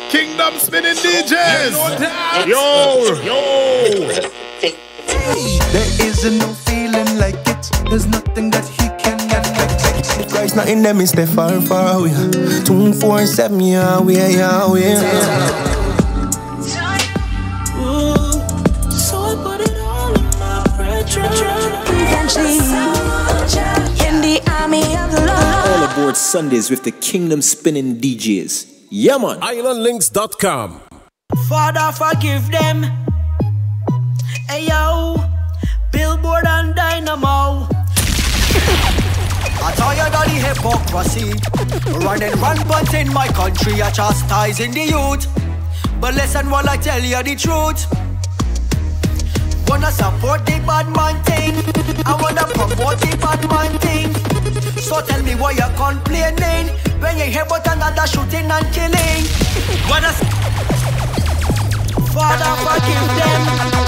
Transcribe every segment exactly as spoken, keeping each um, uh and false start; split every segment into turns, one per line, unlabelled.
Kingdom Spinning D Js.
Yo, yo.
There isn't no feeling like it. There's nothing that he can get like. Christ not in them, is stay far, far away. Two, four, seven, yeah, we are, yeah, we are.
So I put it all in my eventually in the army of the Lord.
All aboard Sundays with the Kingdom Spinning D Js. Yeah, man.
island links dot com.
Father, forgive them. Hey yo, Billboard and Dynamo. I tired of the hypocrisy. Running rampant in my country, I chastising the youth. But listen while I tell you the truth. Wanna support the bad man thing, I wanna promote the bad man thing. So tell me why you're complaining when you hear about another shooting and killing. Wanna Father, forgive them.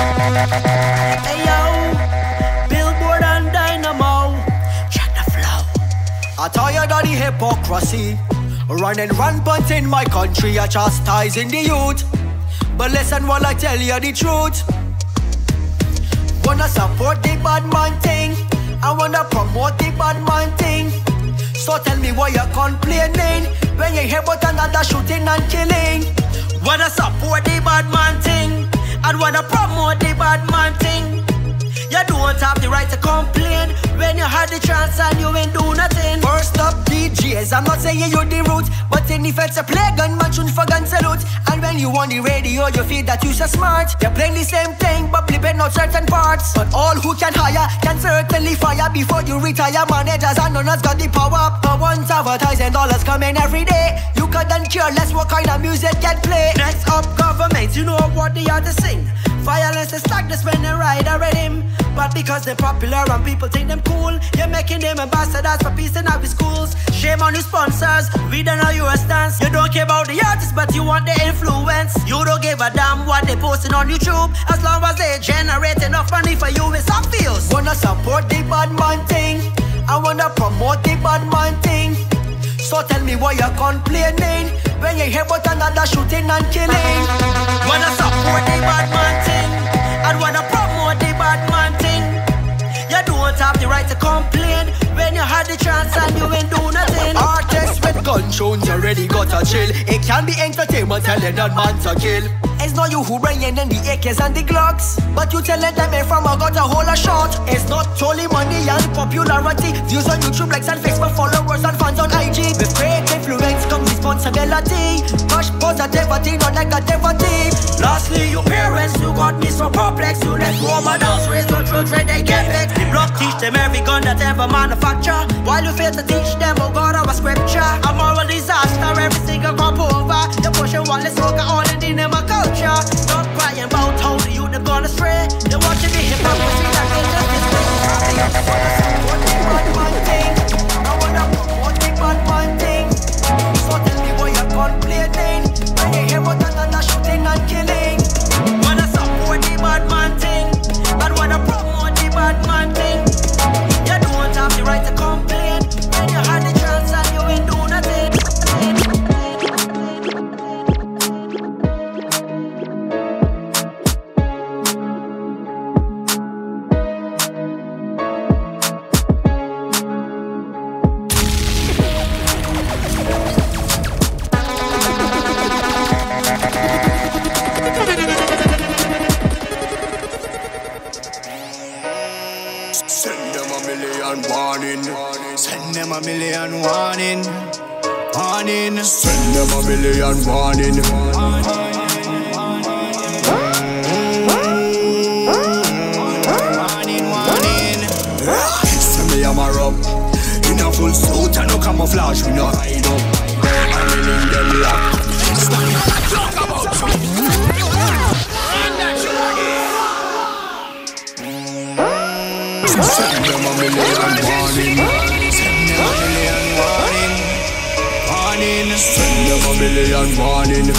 Hey yo, Billboard and Dynamo. Check the flow. I tired of the hypocrisy. Running rampant in my country, I chastising the youth. But listen while I tell you the truth. Wanna support the bad man thing, I wanna promote the bad man thing. So tell me why you're complaining when you hear about another shooting and killing. Wanna support the bad man thing, and wanna promote the bad man thing. You don't have the right to complain when you had the chance and you ain't do nothing. First up D Js, I'm not saying you're the root, but in if it's a play gun, man shouldn't forget salute. And when you on the radio, you feel that you're so smart. You're playing the same thing, but flipping out certain parts. But all who can hire can certainly fire before you retire. Managers and owners got the power. But once advertising dollars coming every day, you couldn't care less what kind of music get played. Next up, government, you know what they are to sing. Violence is stagnant when they ride a rhythm. But because they're popular and people think them cool, you're making them ambassadors for peace in our schools. Shame on you sponsors, we don't know your stance. You don't care about the artists, but you want the influence. You don't give a damn what they posting on YouTube, as long as they generate enough money for you, it's obvious. Wanna support the bad man thing, I wanna promote the bad man thing. So tell me why you're complaining when you hear about another shooting and killing. Wanna support the bad man thing, and wanna promote the bad man thing. You don't have the right to complain when you had the chance and you ain't do nothing. Artists with gun tunes already got a chill. It can be entertainment telling that man to kill. It's not you who bring in the A Ks and the Glocks, but you telling them if from a got a whole a shot. It's not only money and popularity. Views on YouTube, likes and Facebook, followers and fans on I G. With great influence comes responsibility. Push positivity, not negativity. Lastly, your parents who got me so perplexed. You let woman else raise no children, they get vexed. The block teach them every gun that ever manufacture, while you fail to teach them, oh God, our scripture. A moral disaster, every single crop over. You pushing while they smoke all in the name of culture. Stop crying about how the youth have gone astray. They're watching the hypocrisy that they just display. I wanna support the bad man thing, I wanna promote the bad man thing. So tell me why you're complaining when you hear about another shooting and killing. Wanna support the bad man thing, and wanna promote the bad man thing. You don't have the right to complain when you had the chance and you ain't do nothing.
Send them a million warning, warning.
Send them a million warning.
Warning, warning.
Send me a marrow in a full suit and no camouflage, we no hide up. I'm in them lock. Talk about Send them a million warning.
Send them a million warning, warning.
Send them a million warning.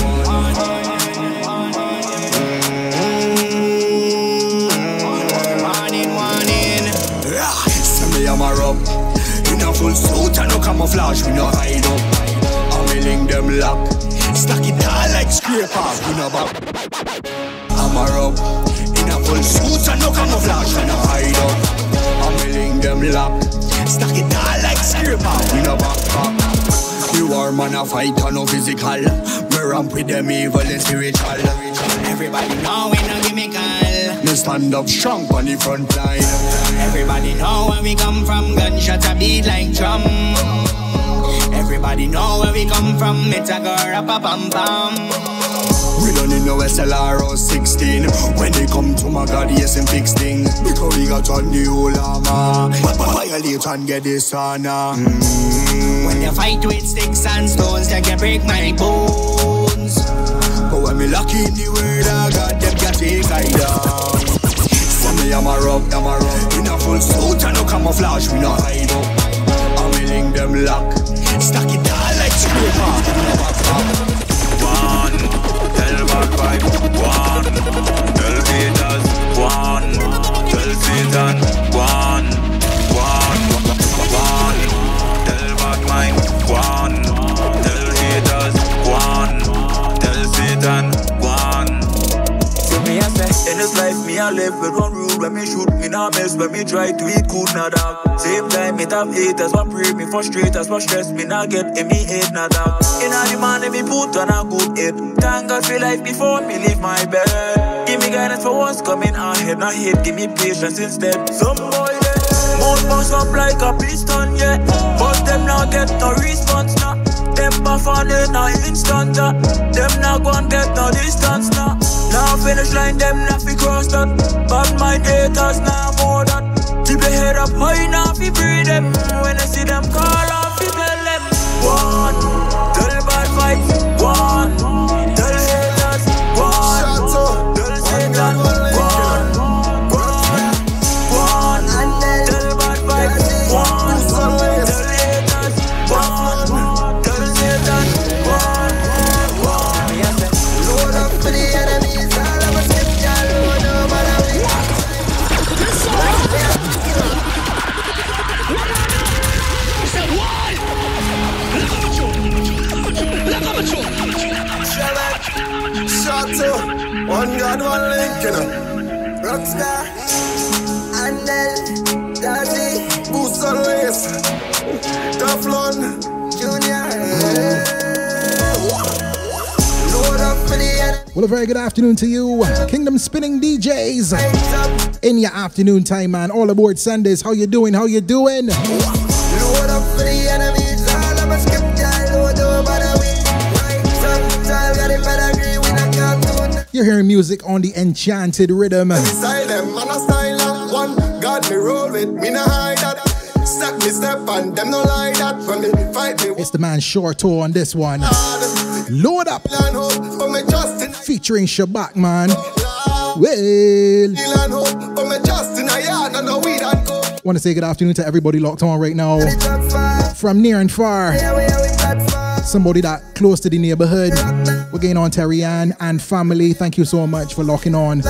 Warning, warning.
Send me a marrow in a full suit and no camouflage, we no hide up. I'm in them lock. Stack it all like scraper. We no back. Hammer up in a full suit and no camouflage. We no hide up. Hammering them lap. Stack it all like scraper. We no back back. We war man a fight and no physical. Me ramp with them evil and spiritual.
Everybody know we no gimmickal.
Me stand up strong on the front line.
Everybody know where we come from. Gunshots a beat like drum. Everybody know where we come from. It's a girl up a pam pam.
We don't need no S L R or sixteen. When they come to my God, yes, and fix thing. Because we got on the whole armor. But violate and get this honor. Mm.
When you fight with sticks and stones, they can break my bones.
But when me lucky in the word of God, them can take I down. So me I'm a rub, I'm a rub. In a full suit and no camouflage, we no hide up. I'm milling them lock. Stack it all like scraper.
One, tell bad vibe. One, tell haters. One, tell Satan. One, one, one, tell bad mind. One, tell haters. One, tell Satan. One.
See me I say, in this life me I live with one rule. When me shoot me not miss. When me try to eat good not dog. Same time me have haters, one pray me frustrate us, one stress me not get in me head not dog. In all the money me put on a good hit. Thank God for life before me leave my bed. Give me guidance for what's coming ahead, not hate, give me patience instead. Some boy dead, mouth bounce up like a piston, yeah. But them not get no response now. Them buff on it now instant, uh. Them not gon' get no distance now. Now finish line, them not fi cross that. But my haters now more that. Keep your head up high now fi breathe them. When I see them call off fi tell them. One, tell bad vibes. One, tell haters. One, tell Satan. One, one, one, tell bad vibes. One, tell haters. One, tell Satan. One, one.
Load up for the enemies, all of us get y'all load up on a week. Shot to one God, one link, you know. Rockstar, Andel, Dazi, Boost on Lace, Teflon, Junior. Load up for the enemy.
Well, a very good afternoon to you, Kingdom Spinning D Js. In your afternoon time, man. All aboard Sundays. How you doing? How you doing?
Load up for the enemies, all of us skip y'all load over the week. Right, some child got it pedigree, we not cartoon.
You're hearing music on the Enchanted Rhythm.
Style them, man, I style them. One, God me roll with, me no hide that. Stack me step and them no lie that. When they fight me,
It's the man Shorto on this one. Load up.
land hope, but me just in
Featuring Shabak, man. Well,
land hope, but me just in a yard and no weed and go.
want to say good afternoon to everybody locked on right now. From near and far. Somebody that close to the neighborhood. We're getting on Terry Ann and family. Thank you so much for locking on.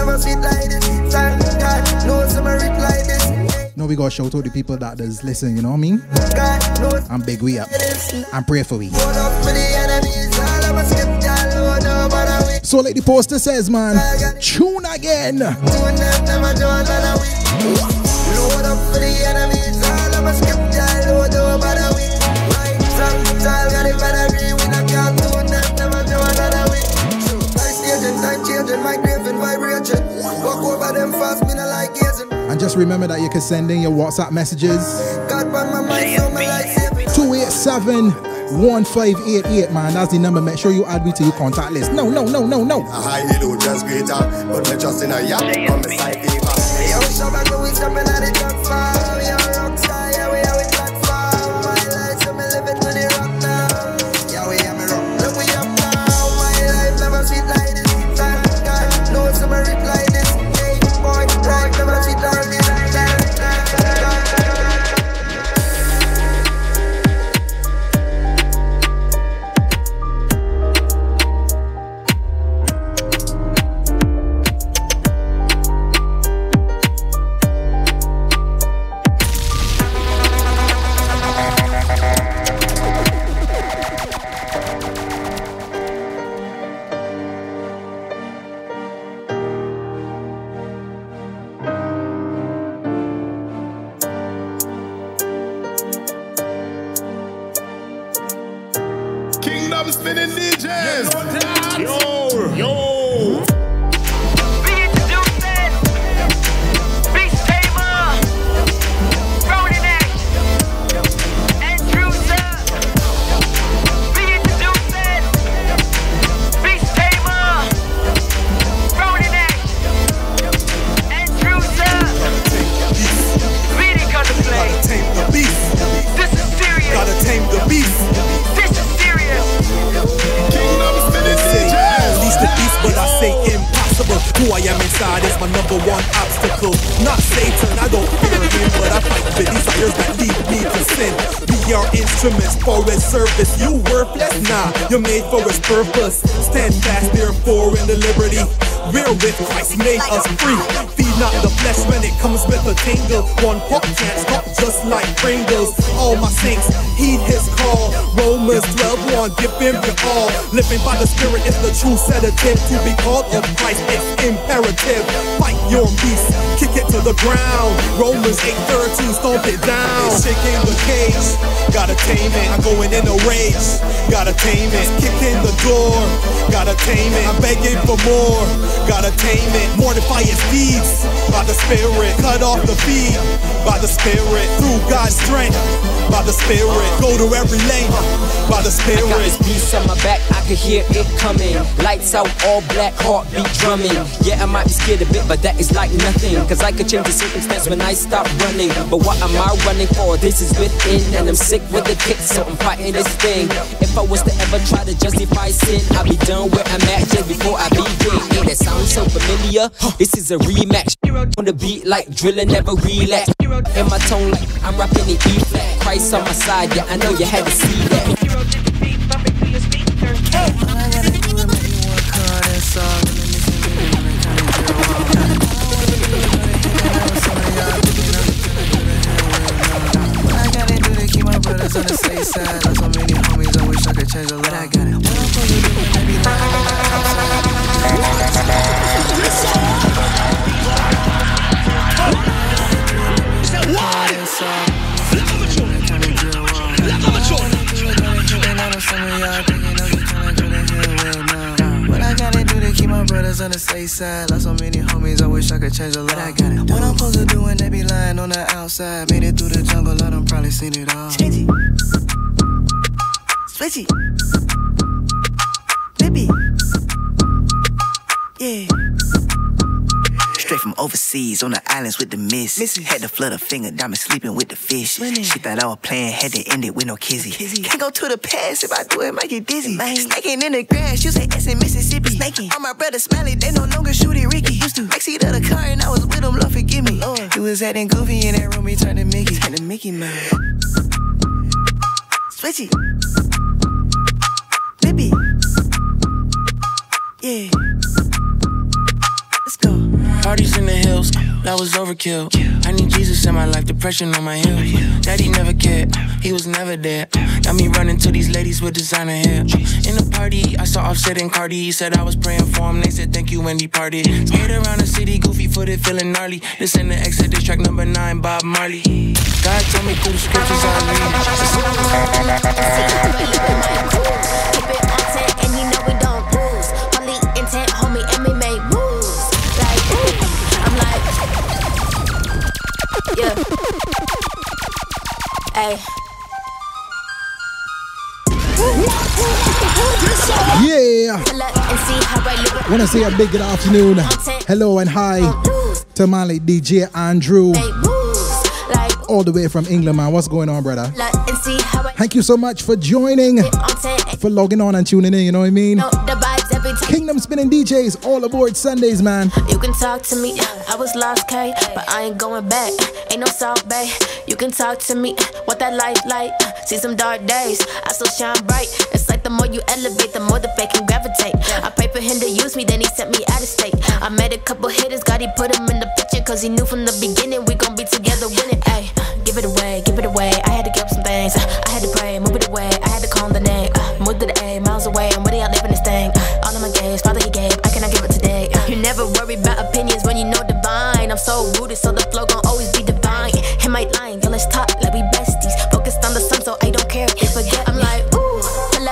No, we gotta shout out the people that does listen, you know what I mean? I'm big we up. I'm pray for we. So like the poster says, man, tune again.
Load up for the enemies, all of us skip y'all load over the week. Right, some child got it pedigree, we not cartoon, them never do another week. Life staging, time changing, my grave and vibration. Walk over them fast, me not like gazing.
And just remember that you can send in your WhatsApp messages.
God by my mind, so me like saving.
two eight seven, one five eight eight, man. That's the number. Make sure you add me to your contact list. No, no, no, no, no.
A high hill, just greater, but me just in a yacht, on the side paper. Yo, Shabba, go we jumping at the top farm. Yo, rockstar, yeah, we are with platform. My life, so me living to the rock now. Yeah, we are me rock, look we up now. My life never sweet like this. Thank God, no summer rip like this. Hey, boy, life never sweet like this.
Kingdom Spinning D Js. Yo, yo.
Gotta tame the beast.
This is serious.
Kingdom Spinning D Js.
Release the beast, but I say impossible. Who I am inside is my number one obstacle. Not Satan, I don't fear him, but I fight the desires that lead me to sin. We are instruments for his service. You worthless? Nah, you're made for his purpose. Stand fast, therefore, in the liberty wherewith Christ made us free. Feed not the flesh when it comes with a tingle. One pop can't stop just like Pringles. All my saints heed his call. Romans twelve one, give him your all. Living by the Spirit is the true sedative. To be called of Christ, it's imperative. Fight your beast, kick it to the ground. Romans eight thirteen, stomp it down. It's shaking the cage, gotta tame it. I'm going in a rage, gotta tame it. Kicking the door, gotta tame it. I'm begging for more, gotta tame it. Mortify its deeds by the Spirit. Cut off the feed by the Spirit. Through God's strength by the Spirit. Go to every lane by the Spirit.
I got this beast on my back, I can hear it coming. Lights out, all black, heartbeat drumming. Yeah, I might be scared a bit, but that is like nothing. Cause I could change the circumstance when I stop running. But what am I running for? This is within. And I'm sick with the kick, so I'm fighting this thing. If I was to ever try to justify sin, I'll be done where I'm at just before I begin. Hey, that sounds so familiar. This is a rematch. On the beat like drilling, never relax. In my tone like I'm rapping the E flat. Christ on my side, yeah, I know you had to see that.
What I gotta do to keep my brothers on the safe side? Lost so many homies, I wish I could change a lot. I got it. What I'm supposed to do when they be lying on the outside? What I gotta do to keep my brothers on the safe side? Lost so many homies, I wish I could change a lot. I got it. What I'm supposed to do when they be lying on the outside? Made it through the jungle, I done probably seen it all. Change it. Switch it. Flip it. Yeah. Straight from overseas, on the islands with the mist. Missy. Had to flood a finger, diamond sleeping with the fish. Winning. She thought I was playing, had to end it with no kizzy. kizzy. Can't go to the past, if I do it, might get dizzy. Man. Snaking in the grass, you say S in Mississippi. Snaking. All my brothers smiling, they no longer shoot it Ricky. Used to backseat of the car and I was with him, Lord forgive me. Lord. He was acting goofy in that room, he turned to Mickey. Turned to Mickey, man. Switch it. Flip it. Yeah. Let's go.
Parties in the hills, that was overkill. I need Jesus in my life, depression on my heels. Daddy never cared, he was never there. Got me running to these ladies with designer hair. In the party, I saw Offset and Cardi. He said I was praying for him, they said thank you when he partied. Skate around the city, goofy footed, feeling gnarly. Listen to Exodus track number nine, Bob Marley. God told me through the scriptures I read.
Keep it on ten and you know we don't lose. Holy intent, homie, and we make moves. Like, I'm like, yeah. Ay.
Yeah. Want to say a big good afternoon, hello and hi to my D J Andrew, all the way from England, man. What's going on, brother? Thank you so much for joining, for logging on and tuning in, you know what I mean? Kingdom Spinning D Js, all aboard Sundays, man.
You can talk to me, I was lost, K, but I ain't going back. Ain't no South Bay. You can talk to me, what that life like. See some dark days, I still shine bright. It's like the more you elevate, the more the fake can gravitate. I pray for him to use me, then he sent me out of state. I met a couple hitters, God, he put him in the picture, cause he knew from the beginning we gon' be together winning. Ay, give it away, give it away. I had to give up some things, I had to pray, move it away. I had to call the name, move to the A, miles away. I'm ready, I live in this thing. All of my gaze, Father he gave, I cannot give it today. You never worry about opinions when you know divine. I'm so rooted, so the flow gon' always be divine. Him ain't lying, yo, let's talk like we besties. Focused on the sun, so I don't care if they forget. I'm like, ooh, pull up and see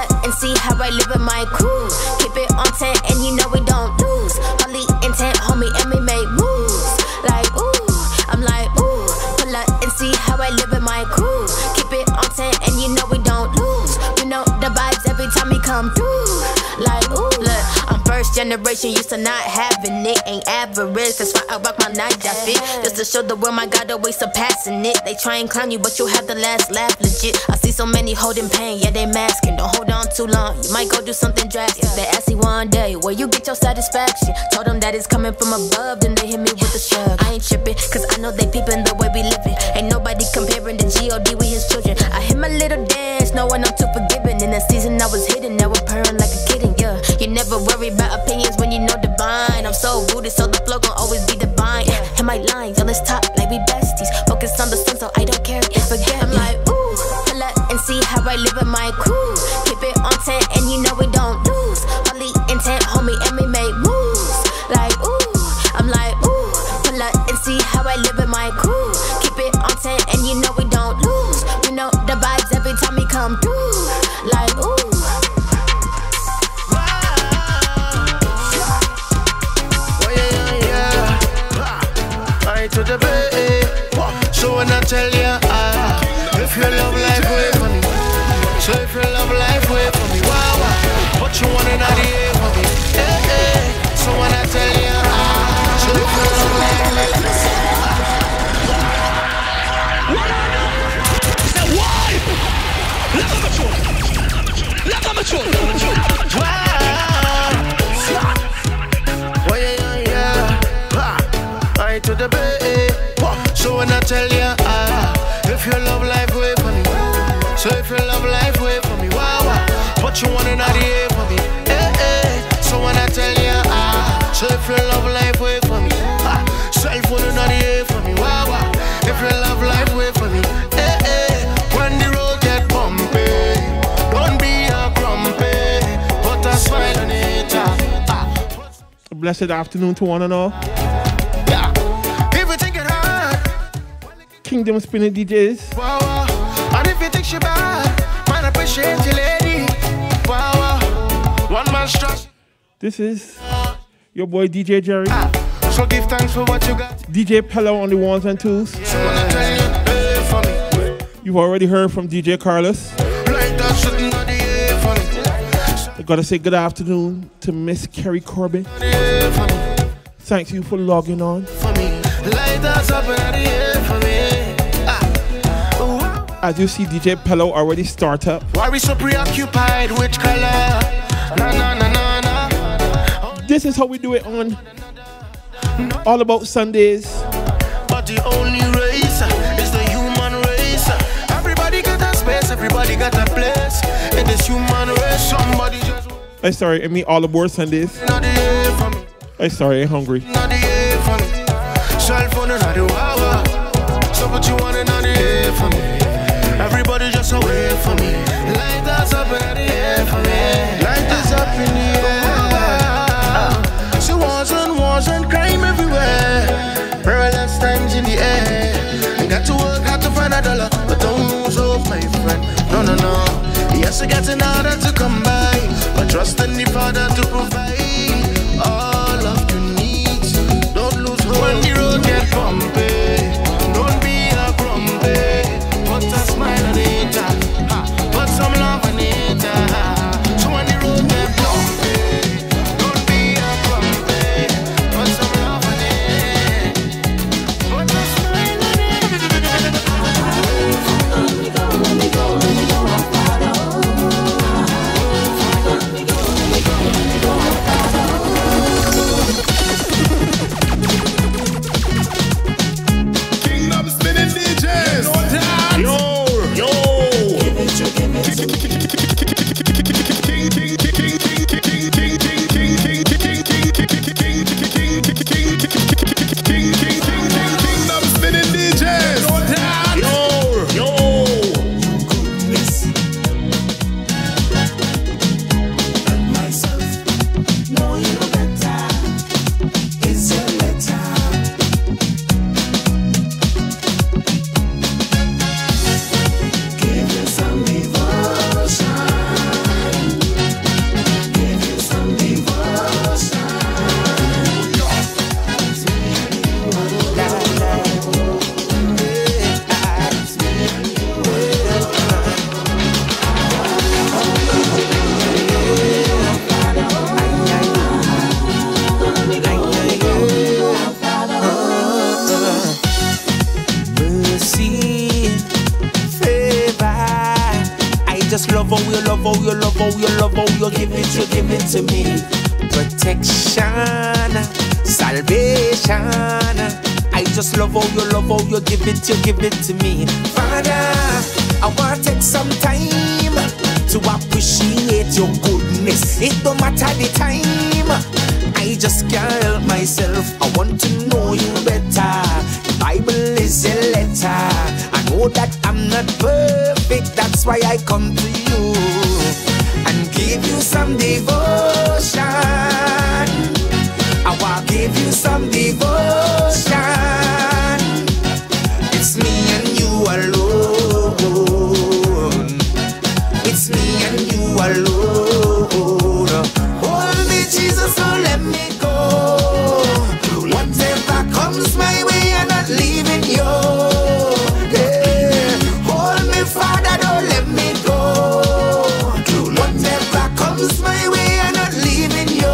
see how I live with my crew. Keep it on ten and you know we don't lose. Only intent, homie, and we make moves. Like, ooh, I'm like, ooh. Pull up and see how I live with my crew. Keep it on ten and you know we don't lose. You know the vibes every time we come through. Like, ooh, look, I'm first generation, used to not having it. Ain't average, that's why I rock my night that fit. Just to show the world my God always surpassing it. They try and clown you, but you have the last laugh, legit. I see so many holding pain, yeah, they masking. Don't hold on too long, you might go do something drastic. They ask me one day, where you get your satisfaction? Told them that it's coming from above, then they hit me with the shrug. I ain't tripping, cause I know they peeping the way we living. Ain't nobody comparing the G O D with his children. I hit my little dance, knowing I'm too forgiving. In the season I was hidden, now we're purring like a kitten, yeah. You never worry about opinions when you know divine. I'm so rooted, so the flow gon' always be divine. Yeah. And my lines on this top like we besties. Focus on the sun, so I don't care if forget. I'm like, ooh, pull up and see how I live with my crew. Keep it on ten and you know we don't lose. Only intent, homie, and we make moves. Like, ooh, I'm like, ooh, pull up and see how I live with my crew. Keep it on ten and you know we don't lose. You know the vibes every time we come through. Like, ooh.
To the bay, so when I tell you, ah, if you love life, wait for me. So if you love life, wait for me. Wow, wow. What you want in the air for me? Eh, eh. So when I tell you, ah, so if you love life, wait for me. Say why? Let them mature. Let them mature. Let them mature. Wow. Oh yeah, yeah, yeah. I to the bay. So when I tell you, ah, if you love life, wait for me. So if you love life, wait for me. Wow, wow. What you want in the air for me? Eh, eh. So when I tell you, ah, so if you love life, wait for me. Ah, cell phone in the air for me. Wow, wow. If you love life, wait for me. Eh, eh. When the road get bumpy, don't be a grumpy. Put a smile on it. Ah.
Blessed afternoon to one and all. Kingdom Spinning D Js.
Wow, wow. And if you think she bad, man, appreciate you, lady. Wow, wow. One man's trust.
This is your boy D J Jerry.
Ah, so give thanks for what you got.
D J Pello on the ones and twos.
Yeah. So when I tell you, hey, for me.
You've already heard from D J Carlos.
Like that shouldn't not the air for me.
I gotta say good afternoon to Miss Kerry Corbin.
Yeah, for me.
Thank you for logging on.
For me. Light us up in the air for me.
As you see, D J Pello already start up.
Why we so preoccupied with color? Na, na, na, na, na.
This is how we do it on All About Sundays.
But the only race is the human race. Everybody got a space, everybody got a place. In this human race, somebody just...
I'm sorry, I mean All Aboard Sundays. I'm sorry, I'm hungry.
Not the air for me. Cell phone and the wow. So what you want in the air for me? Everybody just away from me. Light us up in the air for me. Light us up in the air. So wars and wars and crime everywhere. Perilous times in the air. Got to work hard to find a dollar, but don't lose hope, my friend. No, no, no. Yes, I got in order to come by, but trust in the Father to provide all of your needs. Don't lose hope when the road get bumpy. Don't be a grumpy. Put a smile on it, ha. Put some love on it, ha. So when the road get bumpy, don't be a grumpy. Put some love on it. Put a smile on it. Let me go, let me go, let me go, let me go.
how you love how you give it, you give it to me. Protection, salvation. I just love how you love how you give it, you give it to me. Father, I want to take some time to appreciate your goodness. It don't matter the time, I just can't help myself. I want to know you better. The Bible is a letter. I know that I'm not perfect, that's why I come to you and give you some devotion. I want to give you some devotion. It's me and you alone. It's me and you alone. Hold me, Jesus, don't let me go. Whatever comes my way, I'm not leaving you. Yeah. Hold me, Father, don't let me go. Whatever comes my way, I'm not leaving you.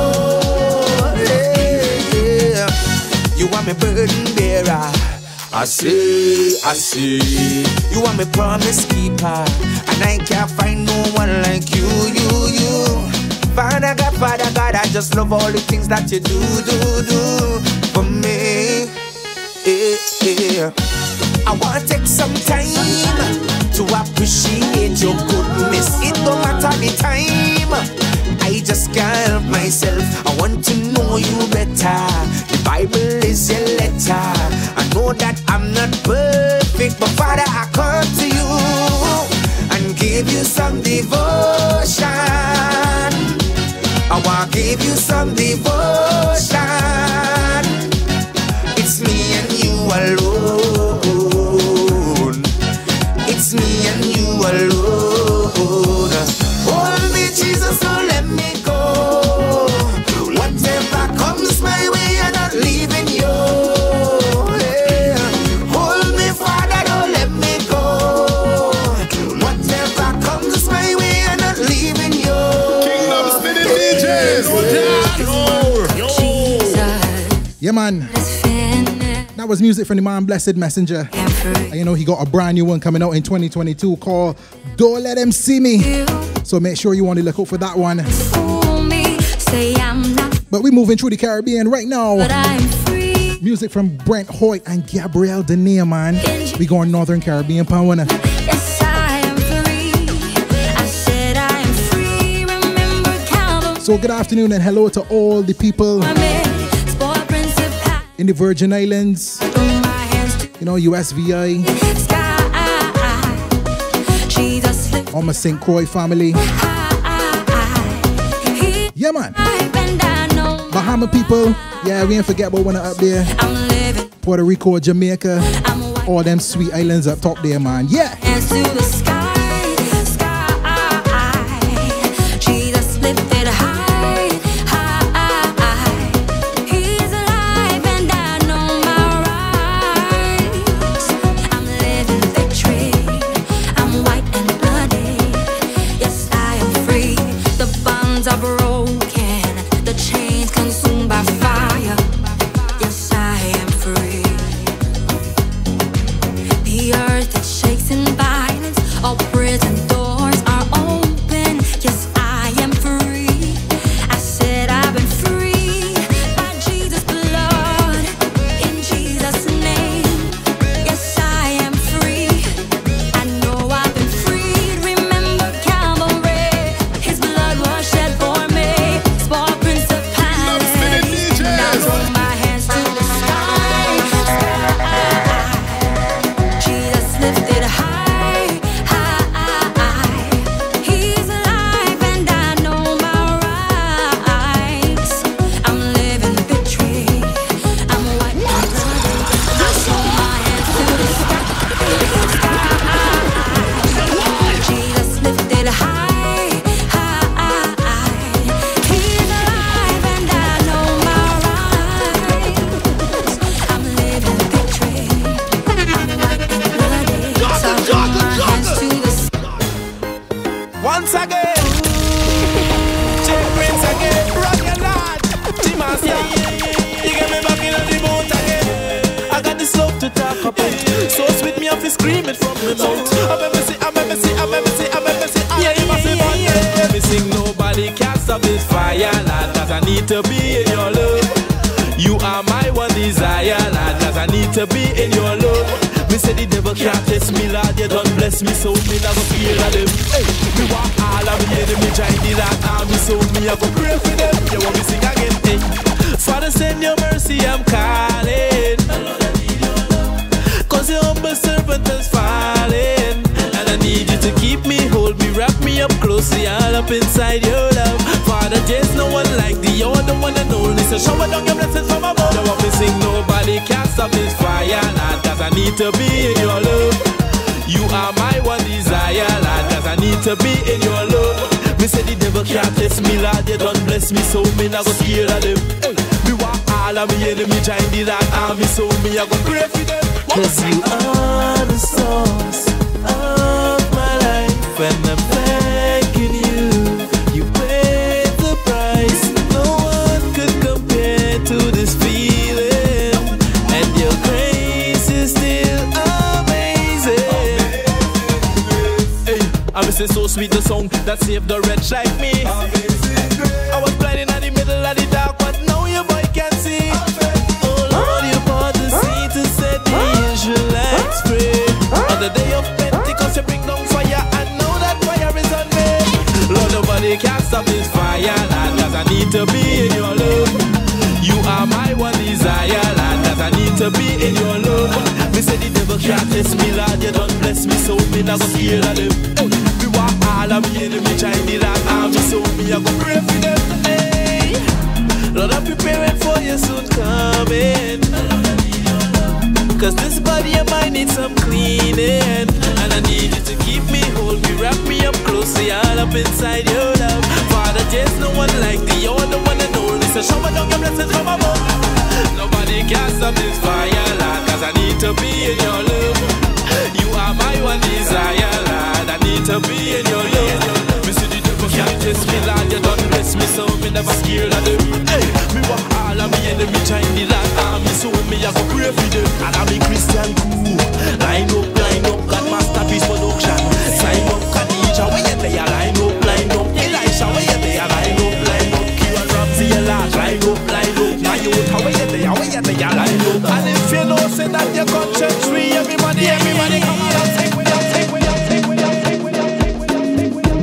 Yeah. You are my burden bearer. I see, I see. You are my promise keeper, and I can't find no one like you, you, you. Father God, Father God, I just love all the things that you do, do, do for me. Yeah, yeah. I want to take some time to appreciate your goodness. It don't matter the time, I just can't help myself. I want to know you better. The Bible is a letter. I know that I'm not perfect, but Father, I come to you and give you some devotion. I want to give you some devotion. It's me and you alone. It's me and you alone. Hold me, Jesus, don't let me go. Whatever comes my way, I'm not leaving you. Yeah. Hold me, Father, don't let me go. Whatever comes my way, I'm not leaving you.
Kingdom Spinning D Js.
Yeah, man. That was music from the man Blessed Messenger. And you know, he got a brand new one coming out in twenty twenty-two called Don't Let Them See Me. So make sure you want to look out for that one. But we're moving through the Caribbean right now. Music from Brent Hoyt and Gabrielle Denier, man. We going Northern Caribbean, Pawana.
Yes, I am free. I said I am free. Remember Calvary.
So good afternoon and hello to all the people in the Virgin Islands, you know, U S V I, all my Saint Croix family. Yeah, man. Bahama people, yeah, we ain't forget about one up there. Puerto Rico, Jamaica, all them sweet islands up top there, man. Yeah.
Are broken, the chains consumed by fire. Yes, I am free. The earth that shakes in violence, all prison doors are open. Yes, I am free. I said I've been free by Jesus' blood, in Jesus' name. Yes, I am free. I know I've been freed. Remember Calvary, His blood was shed for me.
this fire, Lord, cause I need to be in your love. You are my one desire, Lord, cause I need to be in your love. Me say the devil can't test me, Lord, you done bless me, so me never fear of them. Hey, me want all of me enemy join the Lord army, so me I go pray for them. You want me sing again? Hey, Father, send your mercy, I'm calling. Cause your humble servant is falling, and I need you to keep me, hold me, wrap me up closely, all up inside your love. Father, there's no one like thee, you're the one and only, so shower down your blessings from above. You want me sing, nobody can stop this fire, Lord, cause I need to be in your love. You are my one desire, Lord, cause I need to be in your love. Me say the devil can't test me, Lord, you done bless me, so me not go scared of them. Hey, me want all of me enemy join the Lord army, so me I go pray for them. Cause you are the source of my life, and I'm thanking you. You paid the price, no one could compare to this feeling, and your grace is still amazing. Hey, I miss it so sweet, the song that saved the wretch like me. I was blinding in the middle of the dark, but now your boy can see. Oh Lord, you bought the sea to set the Israelites free. On the day of Pentecost, you bring down fire, and now that fire is on me. Lord, nobody can stop this fire, Lord, cause I need to be in your love. You are my one desire, Lord, cause I need to be in your love. Me say the devil can't test me, Lord, you done bless me, so me not go scared of them. Me want all of me enemy join the Lord army, so me I go pray for them. Hey, Lord, I'm preparing for you soon coming. Cause this body of mine needs some cleaning, and I need you to keep me, hold me, wrap me up closely, all up inside your love. Father, there's no one like thee, you're the one and only, so shower down your blessings from above. Nobody can stop this fire, Lord, cause I need to be in your love. You are my one desire, Lord, I need to be in your love. Me see the devil can't test me, Lord, you done bless me, so me never scared of them. Hey, me want all of me enemy join the Lord army, so me I go pray for them. And I'm a Christian crew, line up, line up, God masterpiece production. Sign up, Khadija, where you there? Line up, line up, Elisha, where you there? Line up, line up, Kieran Ramsey, line up, line up, Mayota, where you there? Where you there? Line up. And if you know, say that your conscience free, everybody, everybody come on and take with us, take with us, take with us, take with us, take with us, take with us.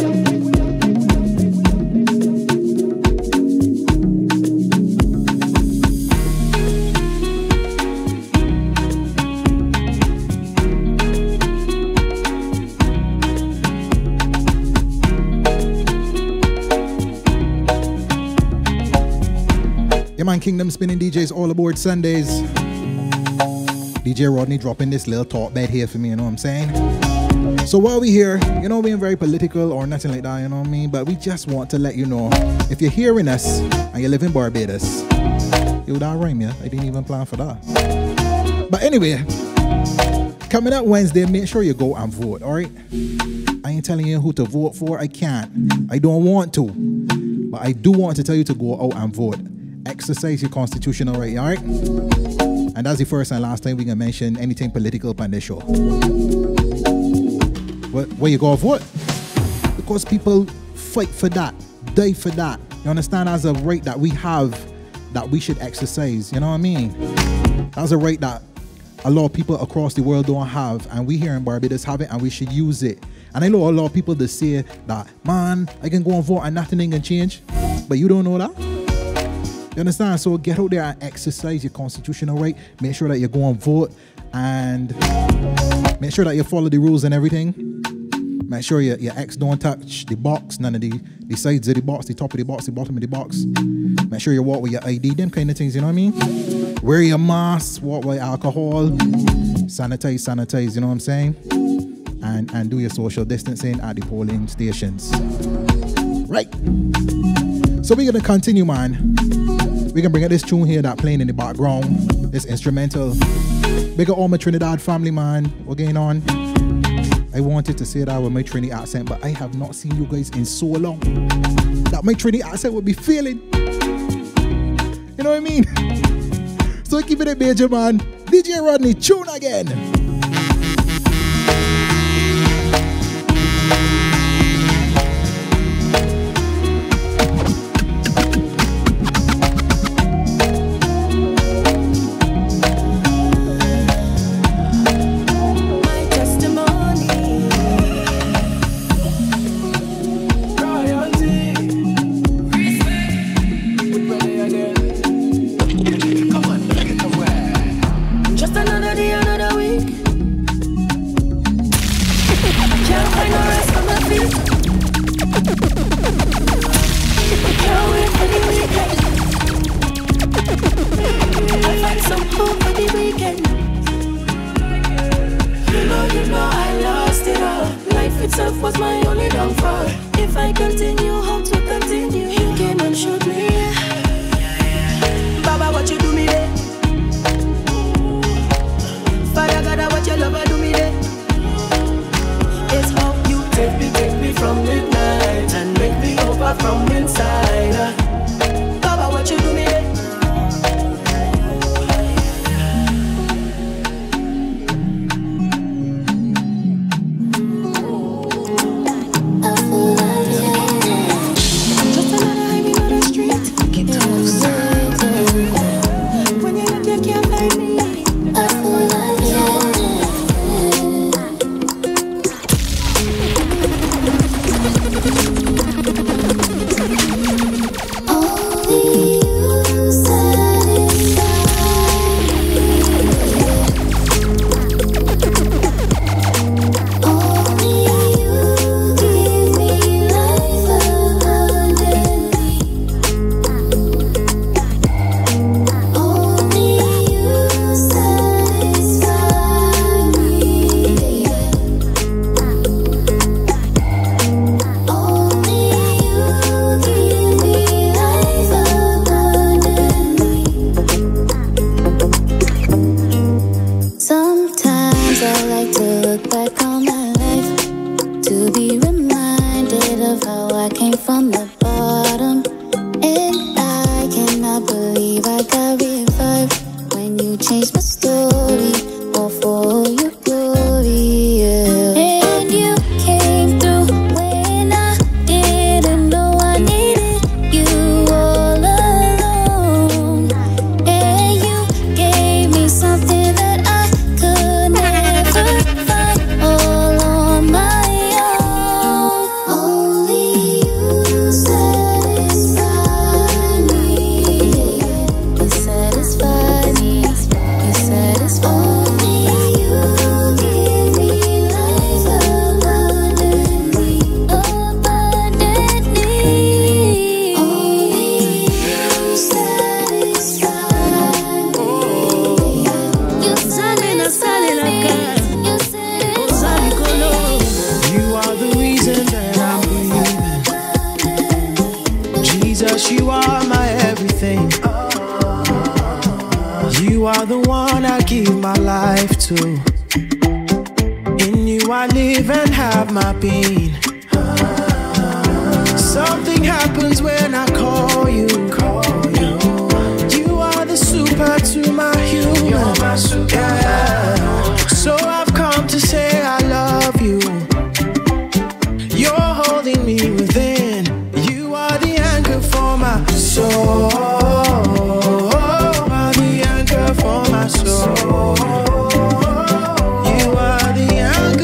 Yeah, man, Kingdom Spinning D Js all aboard Sundays. D J Rodney dropping this little talk bed here for me, you know what I'm saying? So while we here, you know, being very political or nothing like that, you know what I mean? But we just want to let you know, if you're hearing us and you live in Barbados, yo, that rhyme, yeah? I didn't even plan for that. But anyway, coming up Wednesday, make sure you go and vote, all right? I ain't telling you who to vote for. I can't. I don't want to. But I do want to tell you to go out and vote. Exercise your constitutional right, all right? And that's the first and last time we can mention anything political on this show. But where you go vote? Because people fight for that, die for that. You understand? That's a right that we have that we should exercise. You know what I mean? That's a right that a lot of people across the world don't have, and we here in Barbados have it, and we should use it. And I know a lot of people that say that, man, I can go and vote and nothing can change. But you don't know that? You understand? So get out there and exercise your constitutional right. Make sure that you go and vote, and make sure that you follow the rules and everything. Make sure your, your ex don't touch the box, none of the, the sides of the box, the top of the box, the bottom of the box. Make sure you walk with your I D, them kind of things, you know what I mean? Wear your mask, walk with alcohol, sanitize, sanitize, you know what I'm saying? And, and do your social distancing at the polling stations. Right. So we're going to continue, man. We're going to bring out this tune here that playing in the background. This instrumental. Big up all my Trinidad family, man. What's going on? I wanted to say that with my Trini accent, but I have not seen you guys in so long that my Trini accent would be feeling. You know what I mean? So keep it a major, man. D J Rodney, tune again.
want some food for the weekend. You know, you know I lost it all. Life itself was my only downfall. If I continue, how to continue? You came and showed me. Baba, what you do me there? Father God, what your lover do me there? It's how you take me, take me from midnight and make me over from inside. Baba, what you do me there?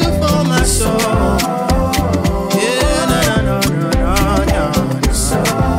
So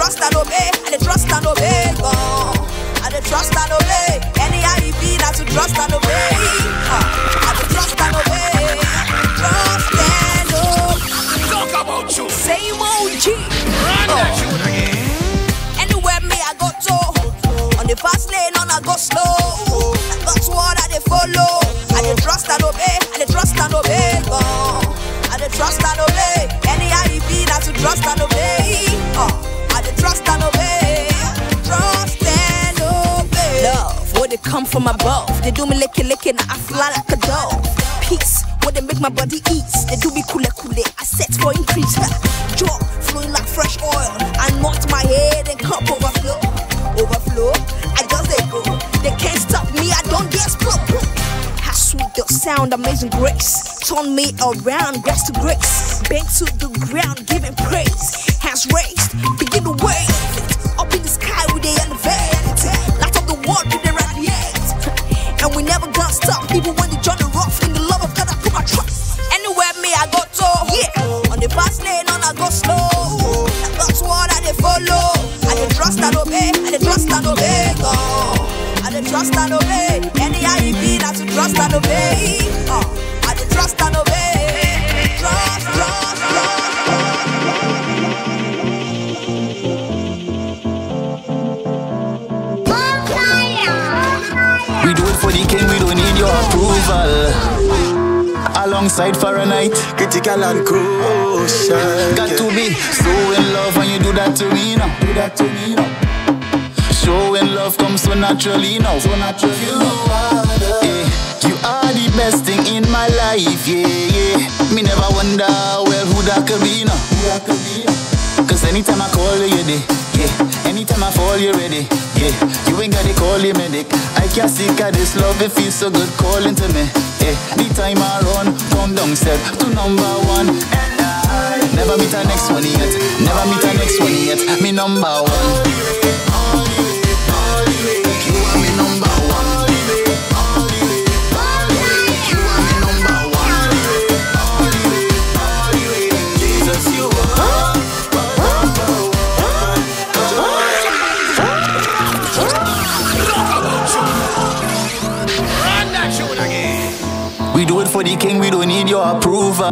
trust and obey, I dey trust and obey God. I dey trust and obey. Anyhow it be, that's to trust and obey. Uh, I dey trust and obey. Trust and obey.
Talk about you.
Same O G.
Run that shit again.
Anywhere me I go to, on the fast lane, on I go slow. That's what I dey follow. I dey trust and obey. I dey trust and obey God. I dey trust and obey. Anyhow it be, that's to trust and obey. Uh, I dey trust and obey. Trust and obey. Love, where they come from above. They do me licky licky, now I fly like a dove. Peace, where they make my body eat. They do me coole coole, I set for increase. Jaw flowing like fresh oil. I knocked my head and cup overflow. Overflow, I just let go. They can't stop me, I don't get spoke. How sweet the sound, amazing grace. Turn me around, grace to grace. Bend to the ground, giving praise. Hands raised, begin to wave. Up in the sky, we they elevate. Light up the world, we they radiate. And we never gonna stop, even when the journey rough. In the love of God, I put my trust. Anywhere me, I go to, yeah. On the fast lane, on I go slow. That's what I dey follow. I dey trust and obey, I dey trust and obey God. I dey trust and obey. Anyhow it be, that's to trust and obey. Uh, I dey trust and obey. Trust, trust, trust.
We do it for the king, we don't need your approval. Alongside for a night, critical and crucial. Got to be so in love when you do that to me now. Do that to me now. Showing love comes so naturally now. So naturally. You are the, yeah, you are the best thing in my life, yeah, yeah. Me never wonder, well, who that could be now. Who that could be now. Cause anytime I call you, you're there, yeah. Anytime I fall, you're ready, yeah. You ain't gotta call your medic. I can't see how this love, it feels so good calling to me, yeah. The time I run, come down step to number one. And I never meet our next one yet. Never meet our next one yet. Me number one. We do it for the king, we don't need your approval.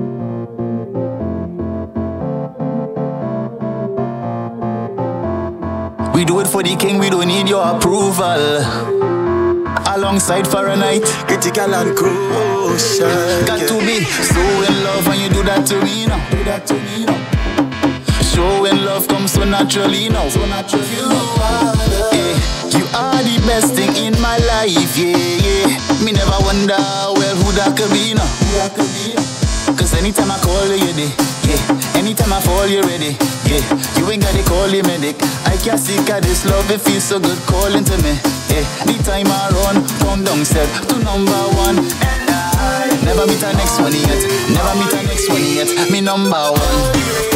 We do it for the king, we don't need your approval. Alongside for a night, critical and crucial. Got to be so in love when you do that to me now. Do that to me now. Showing love comes so naturally now. So naturally. You are the, yeah, you are the best thing in my life, yeah, yeah. Me never wonder, well, who that could be now. Who that could be now. Cause anytime I call you, you're there, yeah. Anytime I fall, you're ready, yeah. You ain't gotta call your medic. I can't see how this love, it feels so good calling to me, yeah. The time I run, come down step to number one. And I never meet our next one yet. Never meet our next one yet. Me number one.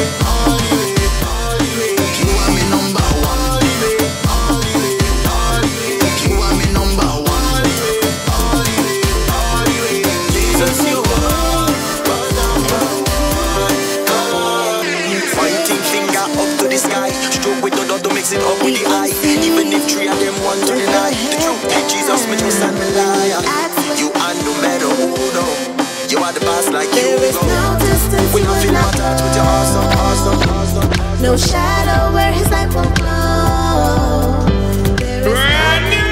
Mix it up with the eye. Even if three of them want to deny the truth, Jesus, me just stand the liar. You are no matter who, no. You are the boss like you go. We don't feel my touch with your awesome, awesome, awesome.
No shadow where his light won't glow. There is brand new.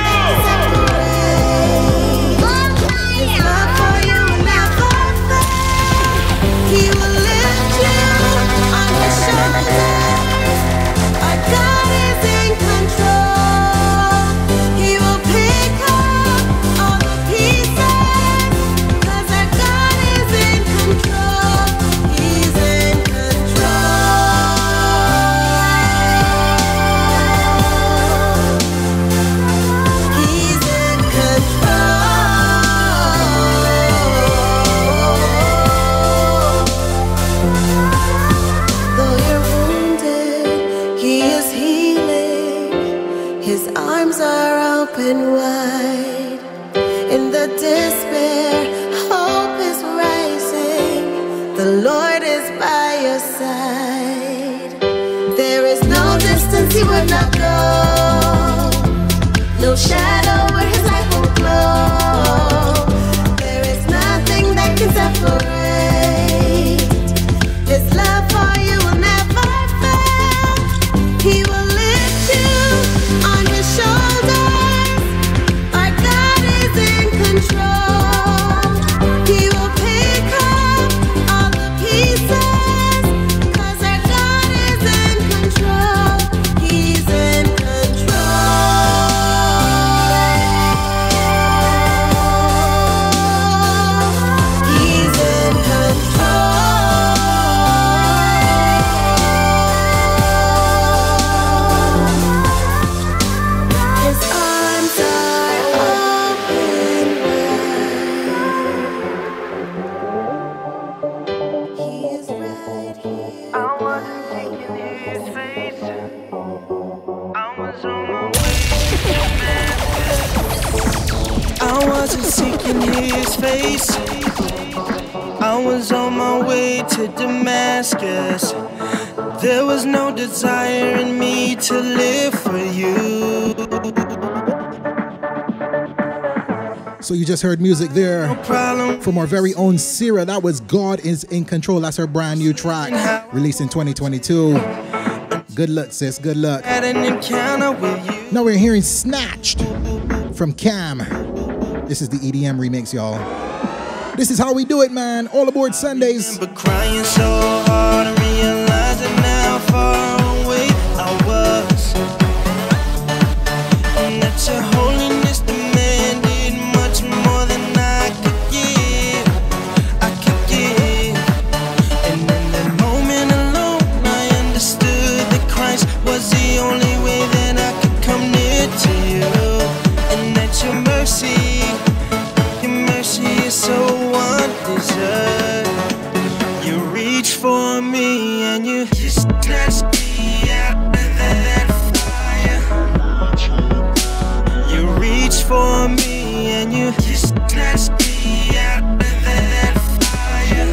His love for you will never fade. He will lift you on his shoulders. Our God is in control. He will pick up all the pieces. Cause our God is in control. He's in control. He's in control. Though you're wounded, He is healing. His arms are open wide. In the despair, hope is rising. The Lord is by your side. There is no distance he would not go. No shadow where his light won't glow. There is nothing that can separate. His love for you will never fail. He will lift you on his shoulders. Our God is in control. He will pick up all the pieces, 'cause our God is in control. He's in control. He's in control. His arms are open wide. He is right here. I wasn't taking his face. I was on my way.
I wasn't seeking his face. I was on my way to Damascus. There was no desire in me to live for you.
So you just heard music there from our very own Sierra. That was God is in Control. That's her brand new track, released in twenty twenty-two. Good luck, sis. Good luck.
Had an encounter with you.
Now we're hearing Snatched from Cam. This is the E D M remix, y'all. This is how we do it, man. All aboard Sundays.
But crying so hard and realizing how far away I was. And that your holiness demanded much more than I could give. I could give. And in that moment alone, I understood that Christ was the only way that I could come near to you. And that your mercy, your mercy is so undeserved. You reach for me and you just snatch me out of that fire. You reach for me and you just snatch me out of that fire.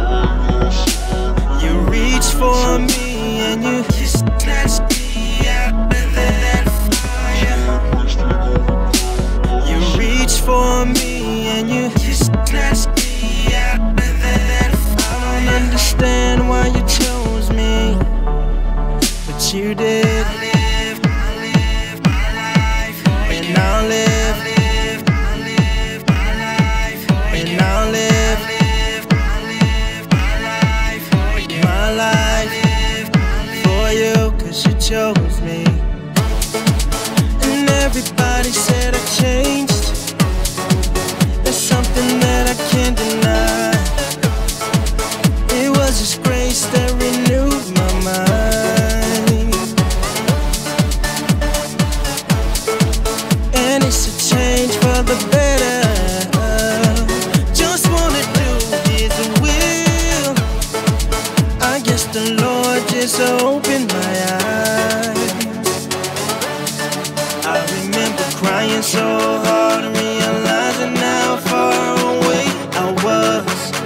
You reach for me and you just snatch me out of that fire. You reach for me and you just snatch me out of that fire. I don't understand why you chose me, but you did. I live, I live my life, and I'll live, I live, I live my life, and I'll live, I live, I live my life, my life for you, 'cause you chose me. And everybody said I changed. There's something that I can't deny. It was His grace that renewed my mind. And it's a change for the better. Just wanna do His will. I guess the Lord just opened my eyes. I remember crying so hard and realizing how far away I was.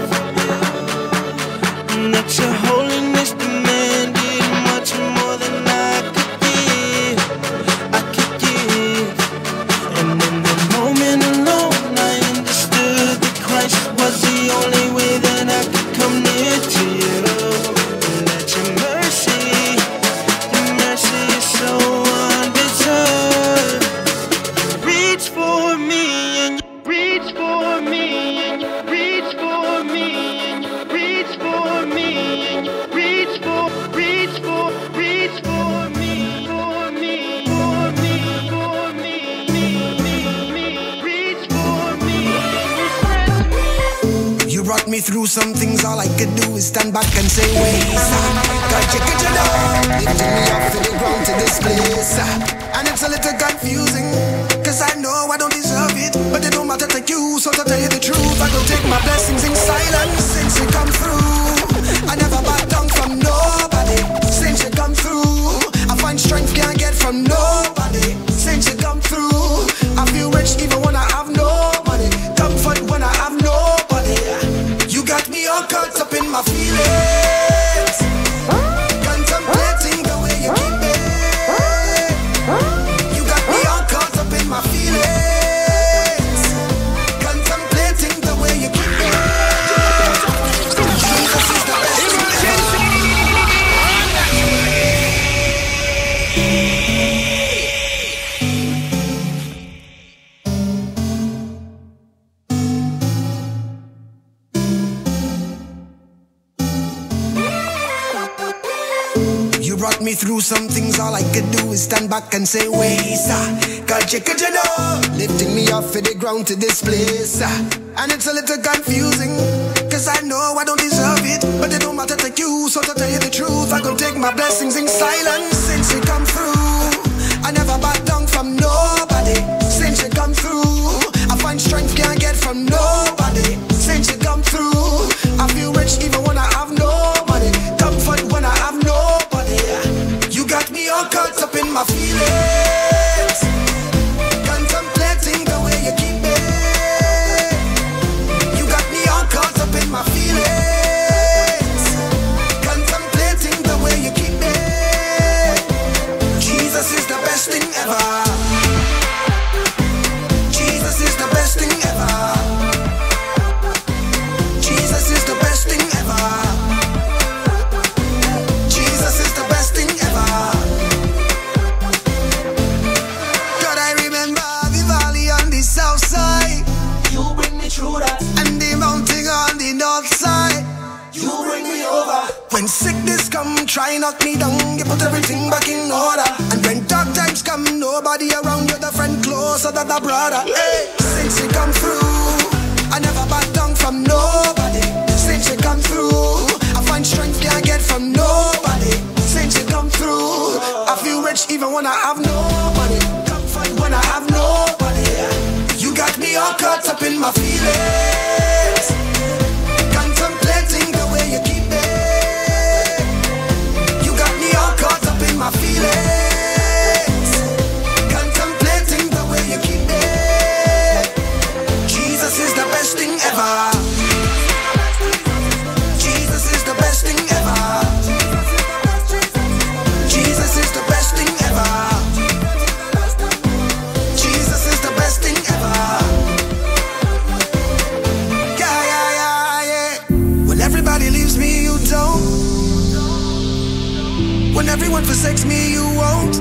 And that your holiness demanded much more than I could give. I could give. And in the moment alone, I understood that Christ was the only way that I could come near to you. And that your mercy, your mercy is so undeserved. Reach for me and you reach for me and you reach for me and you reach for me and you reach for, reach for, reach for me, for me, for me, for me, me, me, me, reach for me and you press me.
You brought me through some things, all I could do is stand back and say, wait, son, God, you get your dog, lifting me up to the ground to this place. And it's a little confusing, 'cause I know I don't deserve it, but it don't matter to you, so to tell you the truth, I don't take my blessings in silence. Since you come through, I never back down from nobody. Since you come through, I find strength can't get from nobody. Since you come through, I feel rich even when I have no money. Comfort when I have nobody. You got me all caught up in my feelings, contemplating the way you keep it. me through some things, all I could do is stand back and say, wait, uh, God, you could you know, lifting me off of the ground to this place. Uh, and it's a little confusing, cause I know I don't deserve it, but it don't matter to you, so to tell you the truth, I go take my blessings in silence. Since you come through, I never back down from nobody. Since you come through, I find strength can't get from nobody. Since you come through, I feel rich even when I have no money. Comfort when I have nobody. You got me all caught up in my feelings, contemplating the way you keep me. You got me all caught up in my feelings, contemplating the way you keep me. Jesus is the best thing ever. Jesus is the best thing ever. Jesus is the best thing ever. Jesus is the best thing ever. God, I remember the valley on the south side. You bring me through that. And the mountain on the north side. You bring me over. When sickness come, try knock me down. You put everything back in order. And when dark times come, nobody around. You're the friend closer than the brother. Hey, since you come through, I never back down from nobody. Since you come through, I find strength can't get from nobody. Since you come through, I feel rich even when I have nobody. Comfort when I have nobody. You got me all caught up in my feelings, contemplating the way you keep me. You got me all caught up in my feelings, contemplating the way you keep me. Jesus is the best thing ever. Jesus is the best thing ever. Jesus is the best thing ever. Jesus is the best thing ever. Yeah, yeah, yeah, yeah. When everybody leaves me, you don't. When everyone forsakes me, you won't.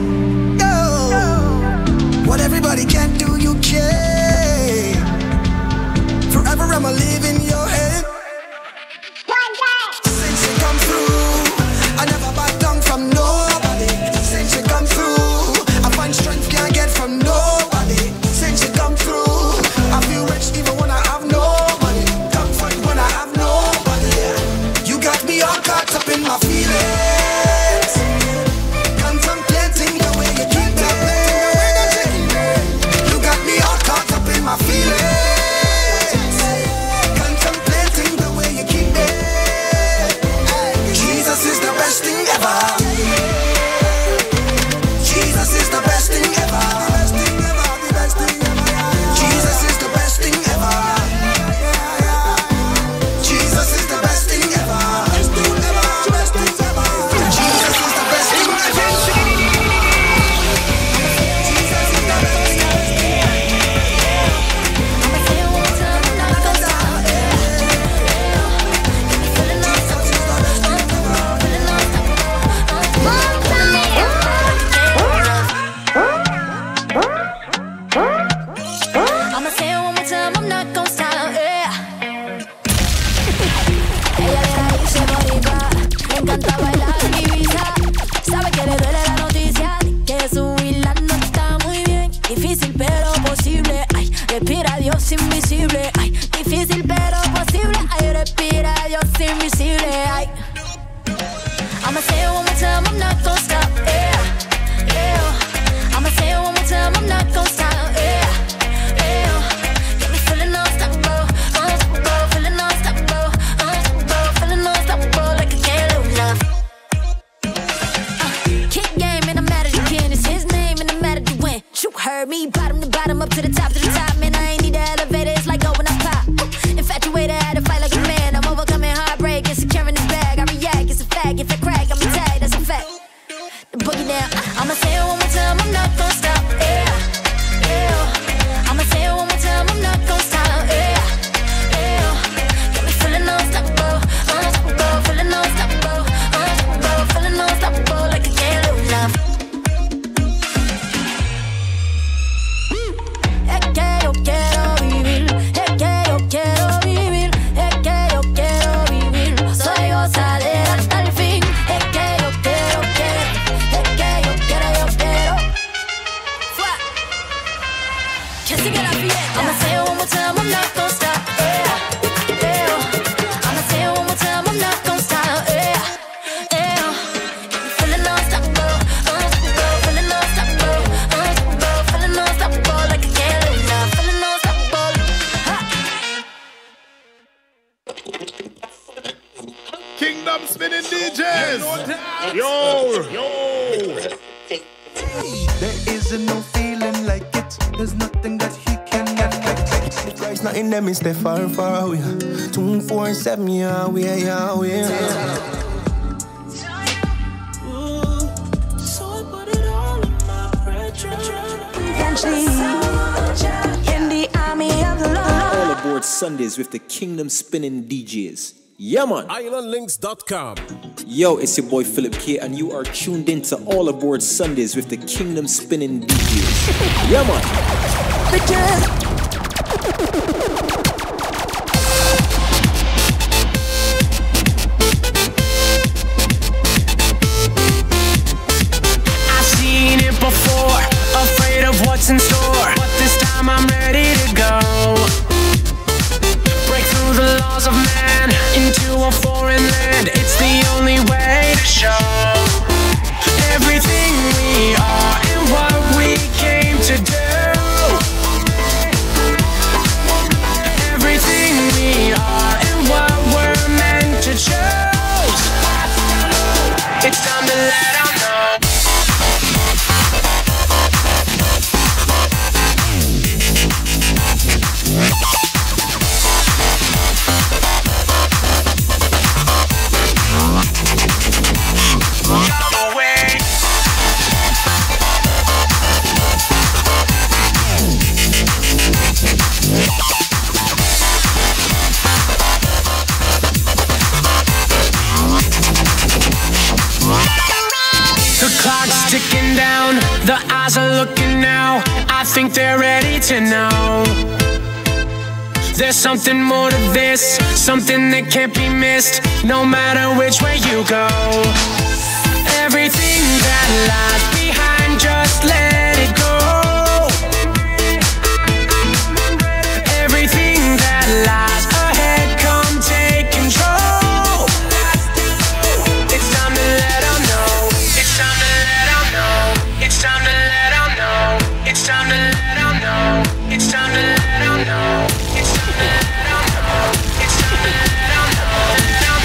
No. What everybody can't do, you can. Forever I'ma live in your head. Since you come through, I never back down from nobody. Since you come through, I find strength can't get from nobody. Since you come through, I feel rich even when I have no money. Comfort when I have nobody. You got me all caught up in my feelings, contemplating the way you keep me. You got me all caught up in my feelings, contemplating the way you keep me. Jesus is the best thing ever. Jesus is the best thing ever. Jesus is the best thing ever. Jesus is the best thing ever. Jesus is the best thing
I'ma say it one more time, I'm not gon' stop, yeah. Ella de la dice boricua, le encanta bailar mi visa. Sabe que le duele la noticia, que subirla no está muy bien. Difícil pero posible, ay, respira Dios invisible. Ay, difícil pero posible, ay, respira Dios invisible, ay. I'ma say it one more time, I'm not gon' stop, yeah, yeah. I'ma say it one more time, I'm not gon' stop, yeah, yeah. Got me feeling unstoppable, unstoppable, feeling unstoppable, unstoppable, feeling unstoppable like I can't lose now. Uh, kick game and I'm mad at you, Ken. It's his name and I'm mad at you win. You heard me, bottom to bottom, up to the top, to the top. Man, I ain't need the elevator, it's like going up pop. Infatuated, I had to fight like a man. I'm overcoming heartbreak and securing this bag. I react, it's a fact. If I crack, I'm attacked, that's a fact. The boogie down, I'ma say it one more time, I'm not gon' stop, yeah,
Kingdom Spinning D Js. Yo, yo.
There isn't no feeling like it. There's nothing that he can get like it. Christ, nothing them is stay far, far away. Two, four, seven, yeah, we are, yeah, we are.
In the army of the Lord.
All aboard Sundays with the Kingdom Spinning D Js. Yeah, man.
island links dot com.
Yo, it's your boy Philip K, and you are tuned in to All Aboard Sundays with the Kingdom Spinning D Js. Yeah, man.
I've seen it before, afraid of what's in store, but this time I'm ready to go. Break through the laws of man into a foreign land. It's the only way to show everything we are and what we came to do. Everything we are and what we're meant to choose. It's time to let them know. Ticking down, the eyes are looking now. I think they're ready to know. There's something more to this, something that can't be missed, no matter which way you go. Everything that lies behind, just let it go. Everything that lies ahead, come take control. It's time to let them know. It's time to let them know. It's time to let them know. It's time to let them know. It's time to let them know. It's time to let them know. It's time to let them know.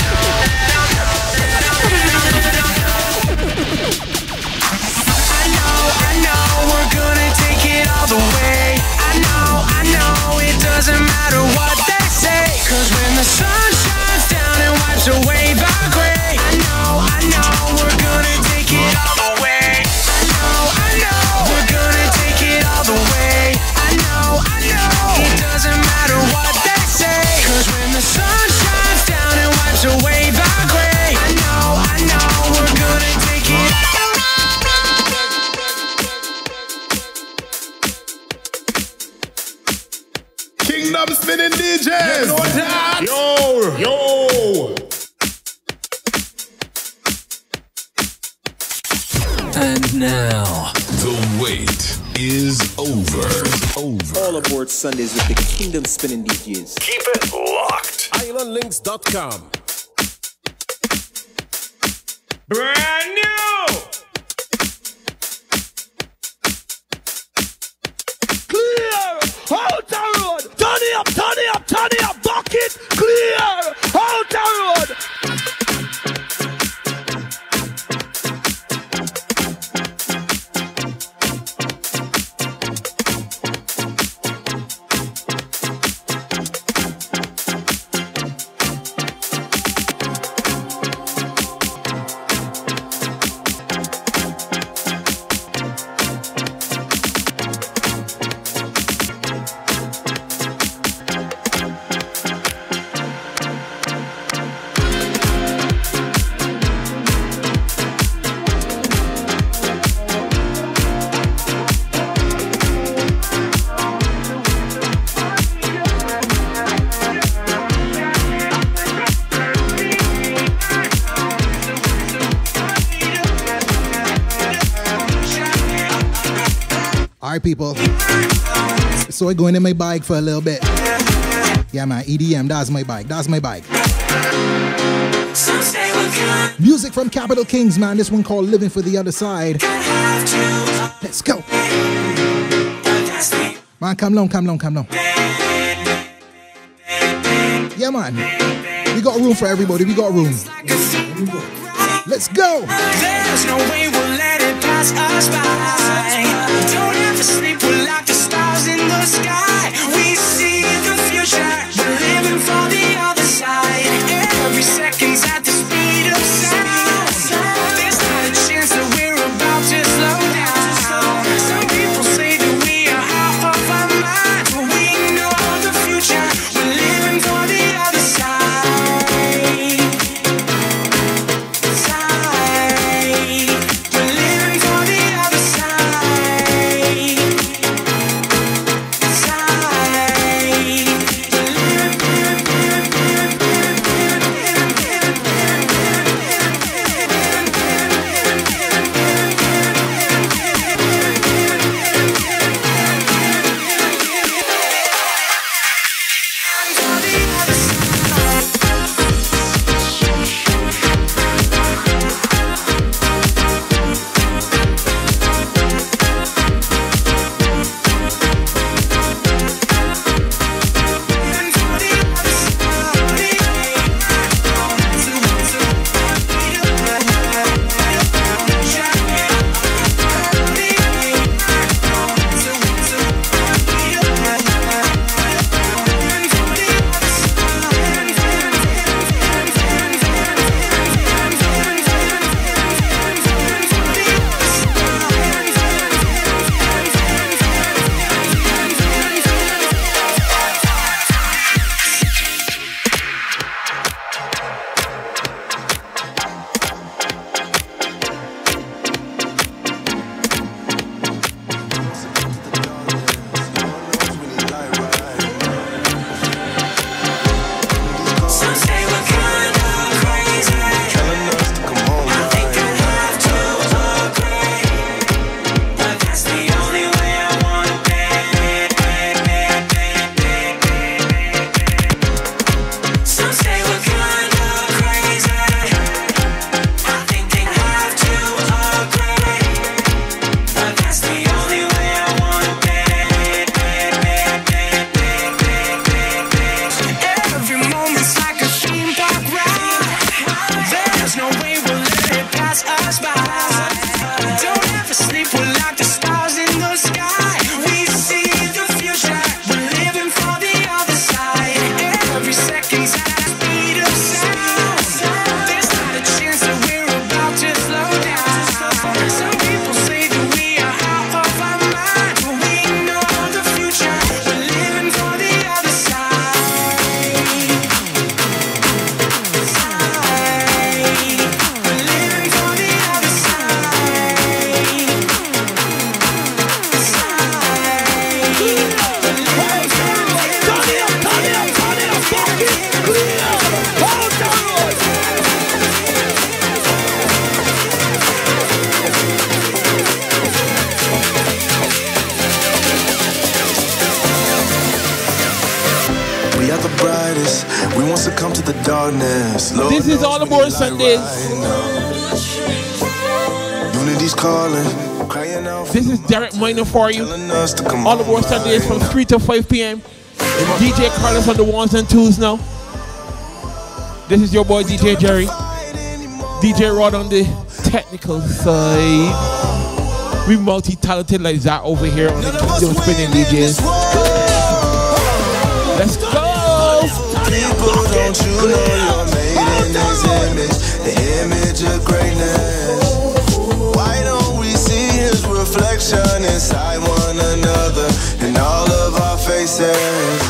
I know, I know, we're gonna take it all the way. I know, I know, it doesn't matter what they say, 'cause when the sun shines down and wipes away the gray, I know, I know, we're gonna take it all the way. I know, I know, we're gonna take it all the way. I know, I know, it doesn't matter what they say, 'cause when the sun shines down and wipes away the gray, I know, I know, we're gonna take it.
Kingdom Spinning D Js. Yo, yo.
And now, the wait is over. Over.
All aboard Sundays with the Kingdom Spinning D Js.
Keep it locked. island links dot com.
Brand new.
Clear! Out the road! Turn it up, turn it up, turn it up! Bucket! Clear! Out the road!
Alright, people. So I going in my bike for a little bit. Yeah, man, E D M, that's my bike. That's my bike. Music from Capital Kings, man. This one called Living for the Other Side. Let's go. Man, come long, come long, come long. Yeah, man. We got room for everybody. We got room. Let's go.
There's no way we'll let it pass us by. Don't ever sleep, we're like the stars in the sky. We see the future, we're living for the other side. Every second's at the speed of sound. There's not a chance that we're about to slow down. Some people say that we are out of our minds, but we know the future, we're living for the other side.
This is all aboard Sundays.
Unity's calling, crying out.
This is Derek Minor for you. All aboard Sundays from three to five p m D J Carlos on the ones and twos now. This is your boy D J Jerry. D J Rod on the technical side. We multi-talented like that over here on the Kingdom Spinning D Js. Let's go!
People, don't you know you're made in His image, the image of greatness? Why don't we see His reflection inside one another in all of our faces?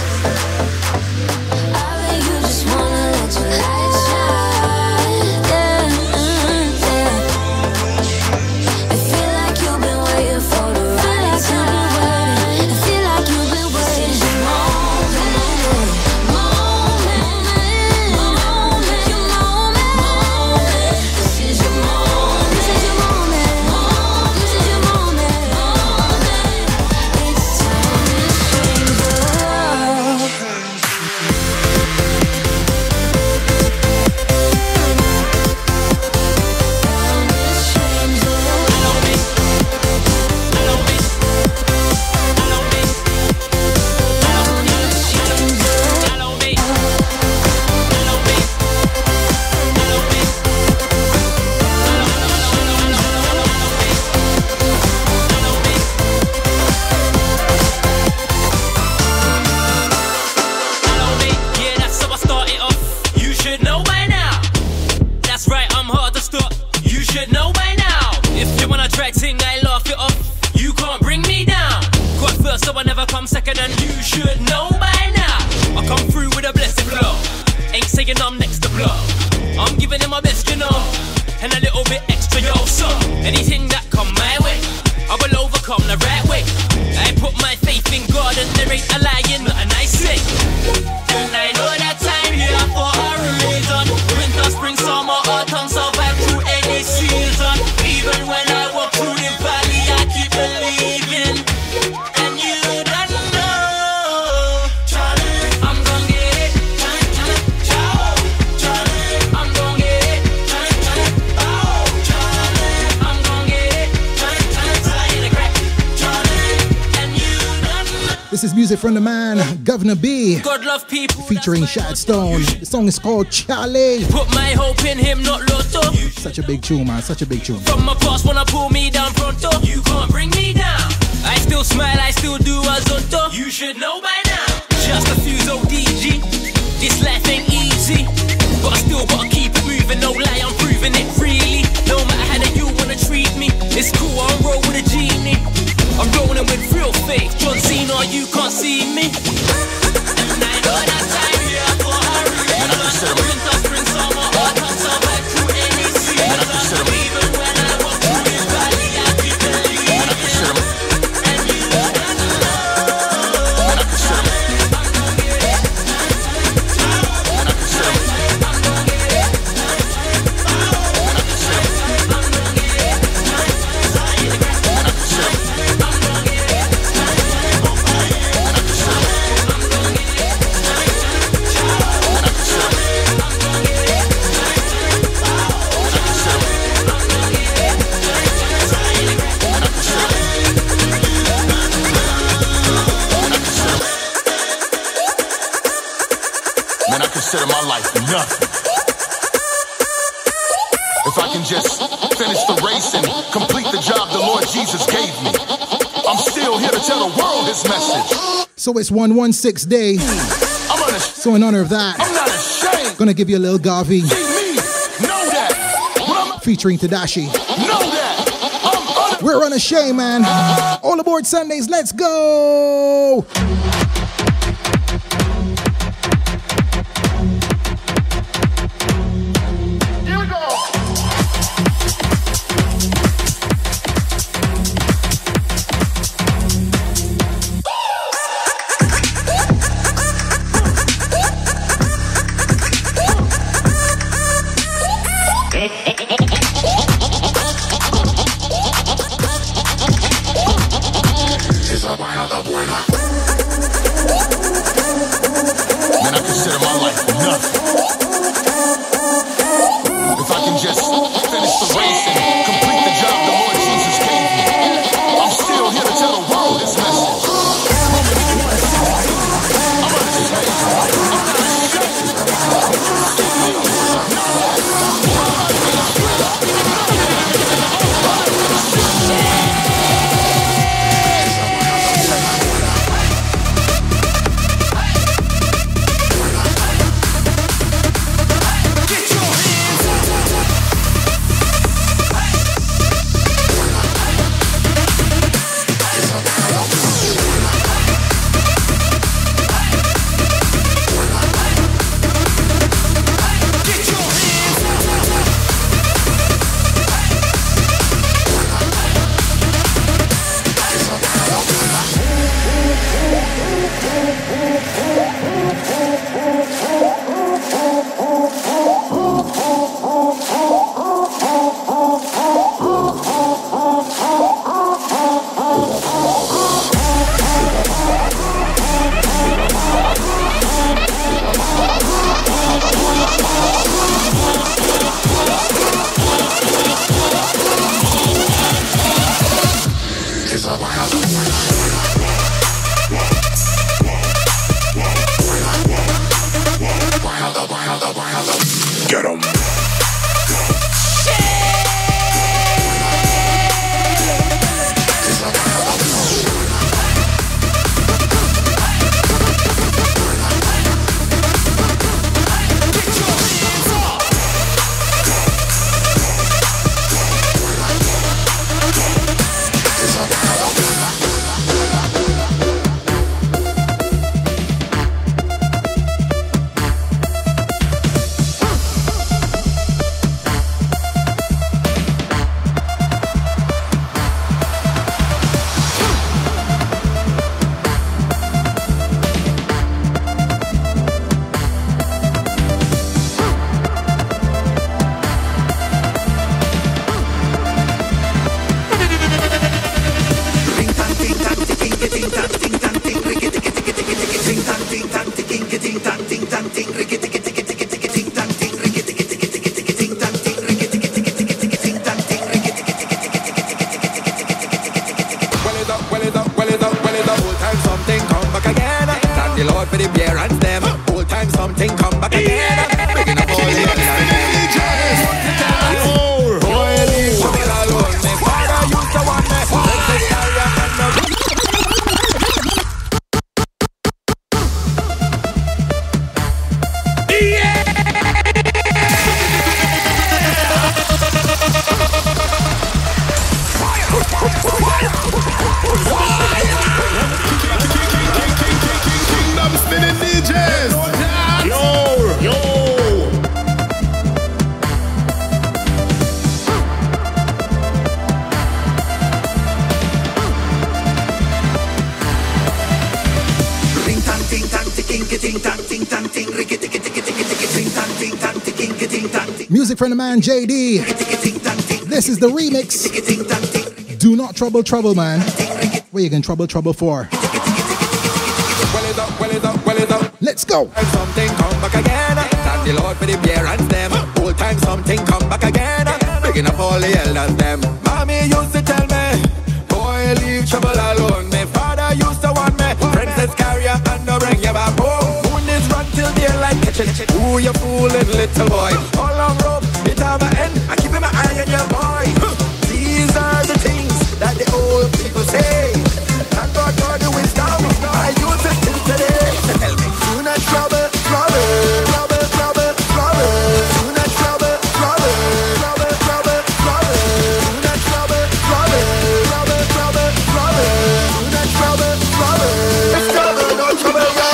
should know by now. If you wanna try ting, I laugh it off. You can't bring me down. Got first, so I never come second, and you should know by now. I come through with a blessed flow. Ain't saying I'm next to blow. I'm giving it my best, you know, and a little bit extra, yo. So anything that come my way, I will overcome the right way. I put my faith in God, and there ain't a lie in nothing I say. And I know that time here for a reason. Winter, spring, summer, autumn, survive through any season. Even when I walk through the valley, I keep believing. And you don't know, Charlie, I'm gonna get it. Charlie, Charlie, Charlie, I'm gonna get it. Charlie, Charlie, oh, Charlie, I'm gonna get it. Charlie, Charlie, Charlie, the crack, Charlie, and you don't know.
This is music from the man Governor B,
God love people,
featuring Shad Stone. The song is called Charlie.
Put my hope in him, not Lotto.
Such a big tune, man. Such a big tune.
From my past, wanna pull me down pronto. You can't bring me down. I still smile, I still do a zonto. You should know by now. Just a fuse O D G. This life ain't easy, but I still gotta keep it moving. No lie, I'm proving it really. No matter how that you wanna treat me, it's cool, I'm roll with a genie. I'm rolling with real faith. John Cena, you can't see me. And I know that time here for a reason. Winter, spring, summer, autumn, survive through any season. Even when I walk through this valley, I keep believing. And you don't know. I'm gonna get it. I'm gonna get it.
Man, I consider my life nothing. If I can just finish the race and complete the job the Lord Jesus gave me, I'm still here to tell the world his message.
So it's one one six day.
I'm unashamed.
So in honor of that,
I'm not ashamed.
Gonna give you a little Garvey.
See me, know that.
Featuring Tadashi.
Know that. I'm
We're unashamed, man. All aboard Sundays, let's go.
Man, I consider my life nothing. If I can just finish the race and complete the job the Lord Jesus gave me, I'm still here to tell the world his message. I'm unashamed.
Get 'em.
Lord for the parents them. Whole time something come back again. Picking up all the oh, boy, leave trouble alone. My father used to want me. Princess Diana and the
Kingdom Spinning D Js. Yo, yo.
Ring tang ting tang ting ting tang ting tang ting ring ting ting ting ting tang ting tang ting ting tang ting.
Music from the man J D. This is the remix. Do not trouble trouble, man. Where you can trouble trouble for? Let's go.
Something come back again. Thank the Lord for the parents them. Whole time something come back again. Picking up all the elders them. Mommy used to tell me, boy, leave trouble alone. My father used to want me. Princess carry you and no bring you back home. Moon is run till daylight catching. Ooh, you fooling little boy. All long rope, it have an end. I keep my eye on your boy. These are the things that the old people say. And God got the wisdom. I use it till today. So tell me, do not trouble, trouble, trouble, trouble, trouble. Do not trouble, trouble, trouble, trouble, trouble. Do not trouble, trouble, trouble, trouble, trouble. Do not trouble, trouble. It's trouble, no trouble, yo.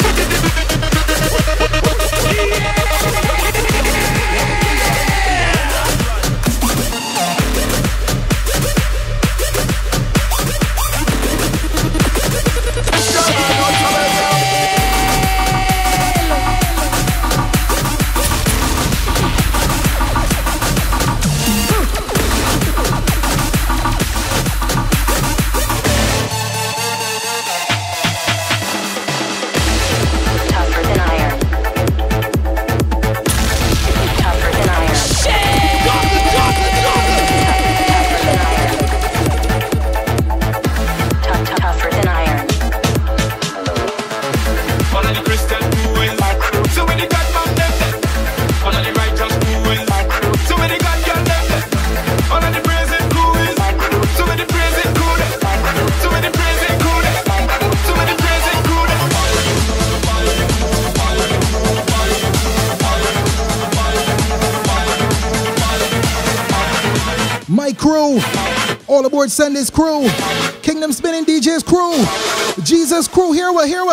My crew, all aboard Sunday's crew, Kingdom Spinning D Js crew, Jesus crew, here we, here we.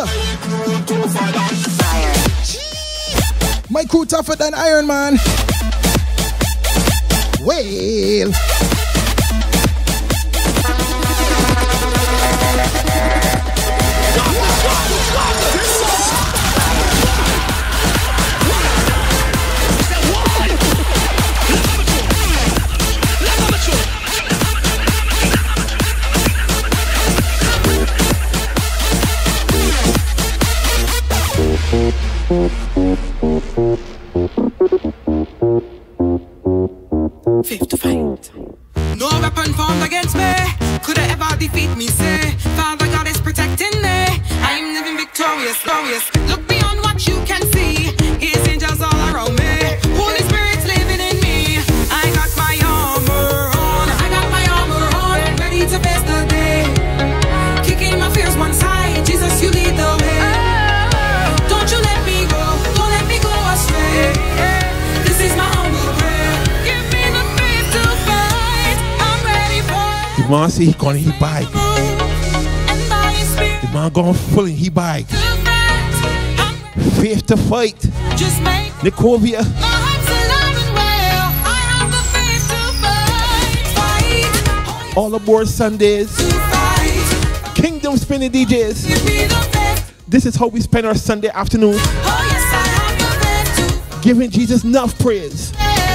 My crew tougher than Iron Man. Well.
Fifth to fight. No weapon formed against me could ever defeat me. Say, Father God is protecting me. I'm living victorious, glorious. Look beyond what you can see. His angels all around me. Holy Spirit's living in me. I got my armor on. I got my armor on, ready to face the day. Kicking my fears one side. Jesus, you lead the way. Don't you let me go. Don't let me go astray. This is my humble prayer. Give me the faith to fight. I'm ready for
The man say he gonna he bike. The man going full and he bike. Faith to fight.
just make
Nikovia.
my heart's alive and well. I have the faith to fight. Fight.
All aboard Sundays. Kingdom Spinning D Js. This is how we spend our Sunday afternoon.
Oh, yes, I have the faith to
Giving Jesus enough praise.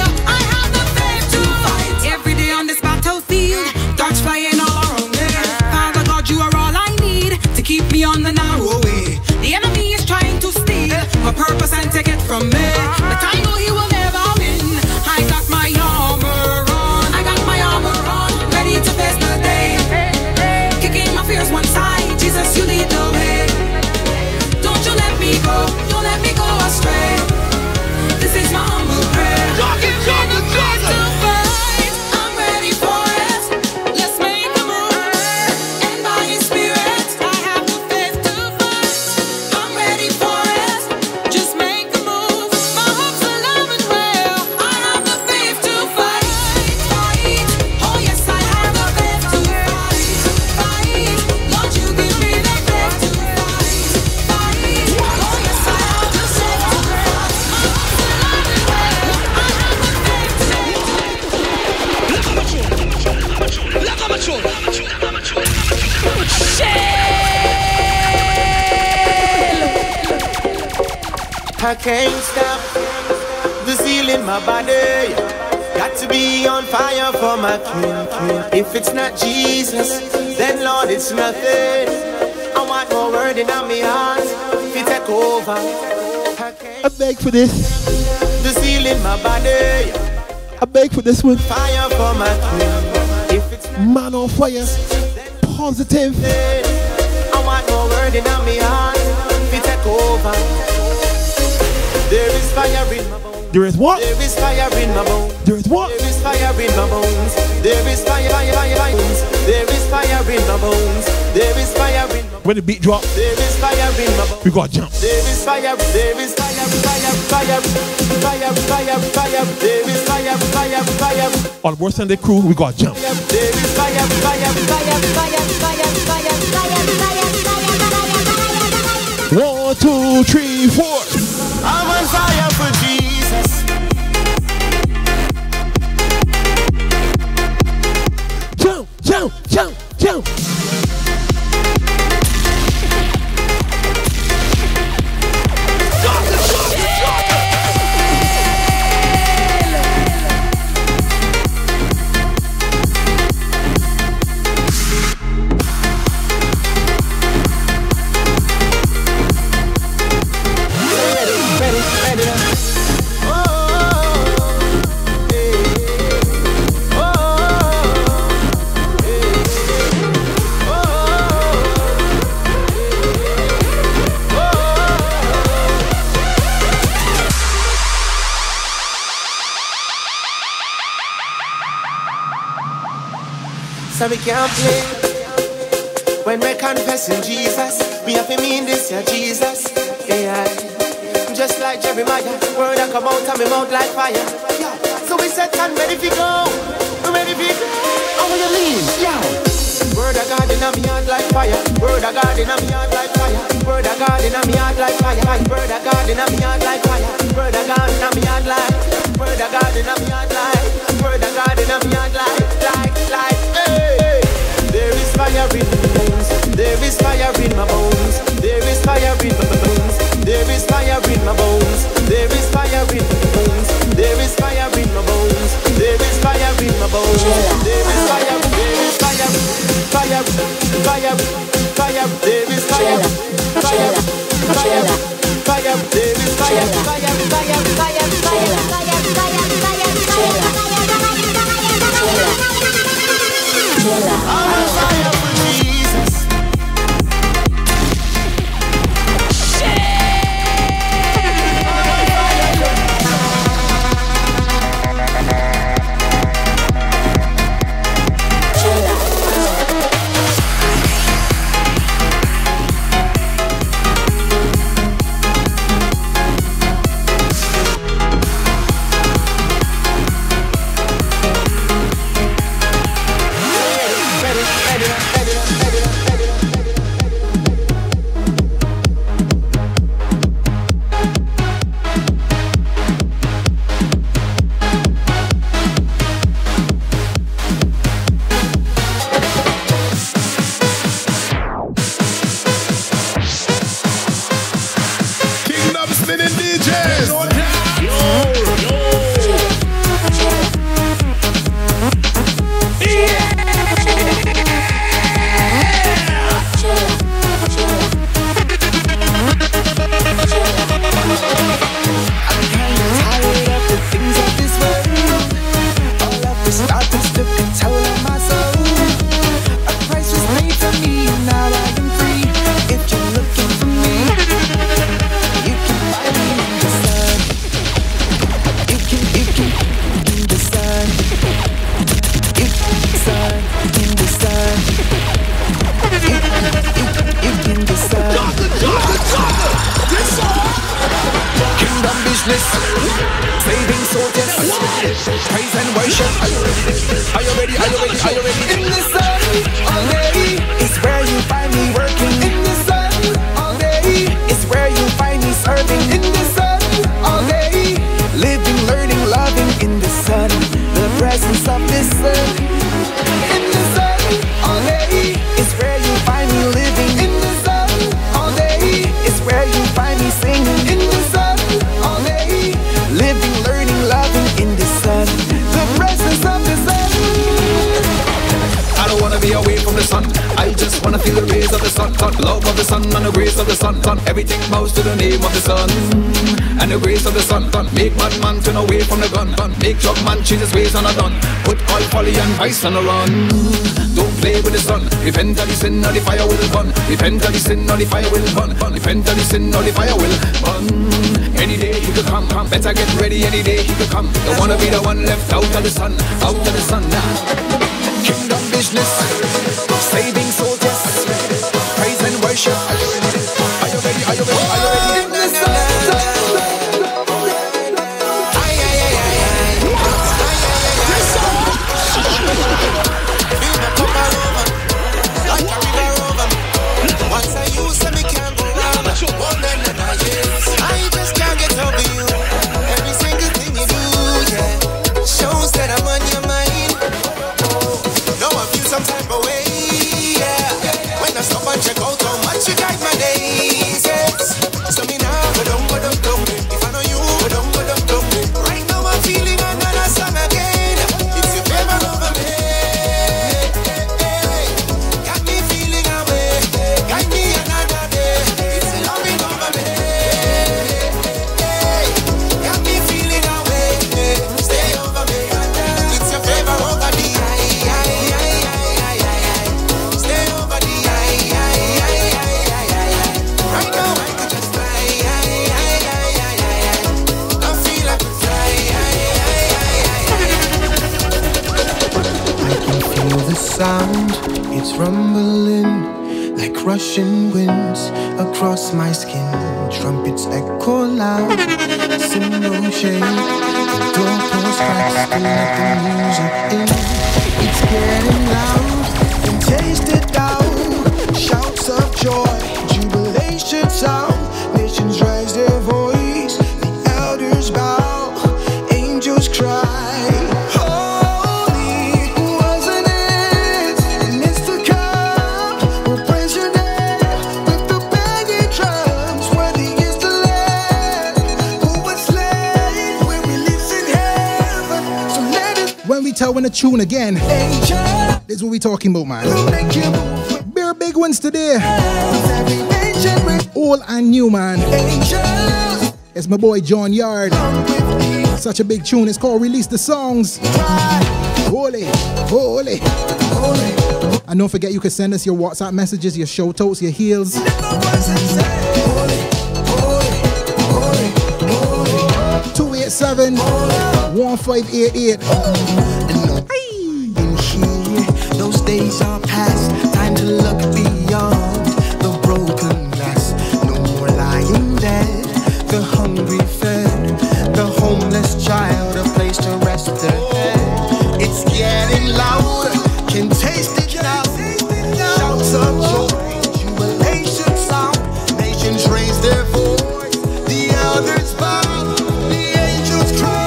Every day on this battlefield, darts flying all around me. Father God, you are all I need to keep me on the narrow way. The enemy is trying to steal my purpose and take it from me. But I know he will never win. I got my armor on. I got my armor on, ready to face the day. Kicking my fears one side, Jesus, you lead the way. Don't
I can't stop the zeal in my body. Got to be on fire for my king. If it's not Jesus, then Lord, it's nothing. I want more word in my heart. If you take over,
I beg for this.
The zeal in my body.
I beg for this one.
Fire for my king. If it's
man on fire, positive.
I want more word in my heart. If you take over, there is fire in my bones.
There is what?
There is fire in my bones.
There is what?
There is fire in my bones. There is fire, fire, fire, fire. There is fire in my bones. There is fire in my bones.
When the beat drop,
there is fire in my bones.
We gotta jump.
There is fire, there is fire, fire, fire, fire, fire, fire. There is fire, fire, fire.
On board Sunday crew, we gotta jump.
There is fire, fire, fire, fire, fire, fire, fire, fire.
One, two, three, four.
I'm on fire for Jesus.
Jump, jump, jump, jump.
So we can't play when we're confessing Jesus. We have to mean this, yeah, Jesus. Yeah, just like Jeremiah, word that come out of my mouth like fire. Yeah. So we said, "I'm ready to go, we're ready to go." How will you lean? Yeah. Word of God in my heart like fire. Word of God in my heart like fire. Word of God in my heart like fire. Word of God in my heart like fire. Word of God in my heart like. Word of God in my heart like. Word of God in my heart like, like, like. Hey, there is fire in my bones. There is fire in my bones. There is fire in my bones. There is fire in my bones. There is fire in my bones. There is fire in my bones. There is fire in my bones. There is fire. There is fire. Fire. Fire. Fire. There is fire. Fire. Fire. Fire. There is fire. Fire. Fire. Fire. Fire. Fire. I'm on fire for Jesus.
Kingdom Spinning D Js.
Saving soldiers, praise and worship. Are you ready? Are you ready? Are you ready? In the sun, all day is where you find me working. In the sun, all day is where you find me serving. In the sun, all day, living, learning, loving. In the sun, the presence of the sun. In the sun, all day is where you find me living. In the sun, all day is where you find me singing. In the sun.
wanna feel the rays of the sun, sun, love of the sun and the grace of the sun, sun. Everything bows to the name of the sun and the grace of the sun, sun. Make mad man turn away from the gun, gun. Make drug man change his ways on a done. Put all folly and vice on a run. Don't play with the sun. Repent of the sin or the fire will burn. Repent of the sin or the fire will burn. Repent of the sin or the fire will burn. Any day he could come, come. Better get ready. Any day he could come. Don't wanna be the one left out of the sun, out of the sun now. Kingdom business, saving souls, yes. Praise and worship. Are you ready? Are you ready? Are you ready? Are you ready? In the sun. Once I use them, it can't go wrong. One another, yes. I just can't get over you. Every single thing you do, yeah, shows that I'm on your mind. No, I feel some type of way, yeah. When I stop and check out how much you guide my days, yes. So me now, go down, go down, down. If I know you, go down, go down, down. Right now I'm feeling another song again. It's your favorite over me. Got me feeling away. Guide me another day. It's a loving over me. Got me feeling away. Stay over me. It's your favorite over the eye, eye, eye, eye, eye, eye. Stay over the eye, eye, eye, eye, eye, eye. Right now I could just fly, eye, eye, eye, eye, eye, eye. I feel like a fly, eye, eye, eye, eye, eye.
I can feel the sound, it's rumbling like rushing winds across my skin. Trumpets echo loud, cymbal shake, the doorpost cracks to let the music in. It's getting loud, and taste it down. Shouts of joy, jubilation sound. Nations raise their voice, the elders bow, angels cry. Holy, wasn't it? And it's to come. We'll praise your name with the banging drums. Worthy is the Lamb who was slain when we live in heaven. So let it
When we tell when the tune again,
angel
this is what we talking about, man.
make you move.
Bare big ones today.
Every nation with
Old and new, man.
angels.
It's my boy John Yard. Such a big tune. It's called Release the Songs. Holy, holy, holy. And don't forget, you can send us your WhatsApp messages, your shout outs, your heels. two eight seven, one five eight eight.
In here, those days are past. Time to look beyond the broken glass. No more lying dead. The hungry fed. The homeless child, a place to rest their head. It's getting louder. Can taste it now. Shouts of joy, jubilation sound. Nations raise their voice. The elders bow. The angels cry.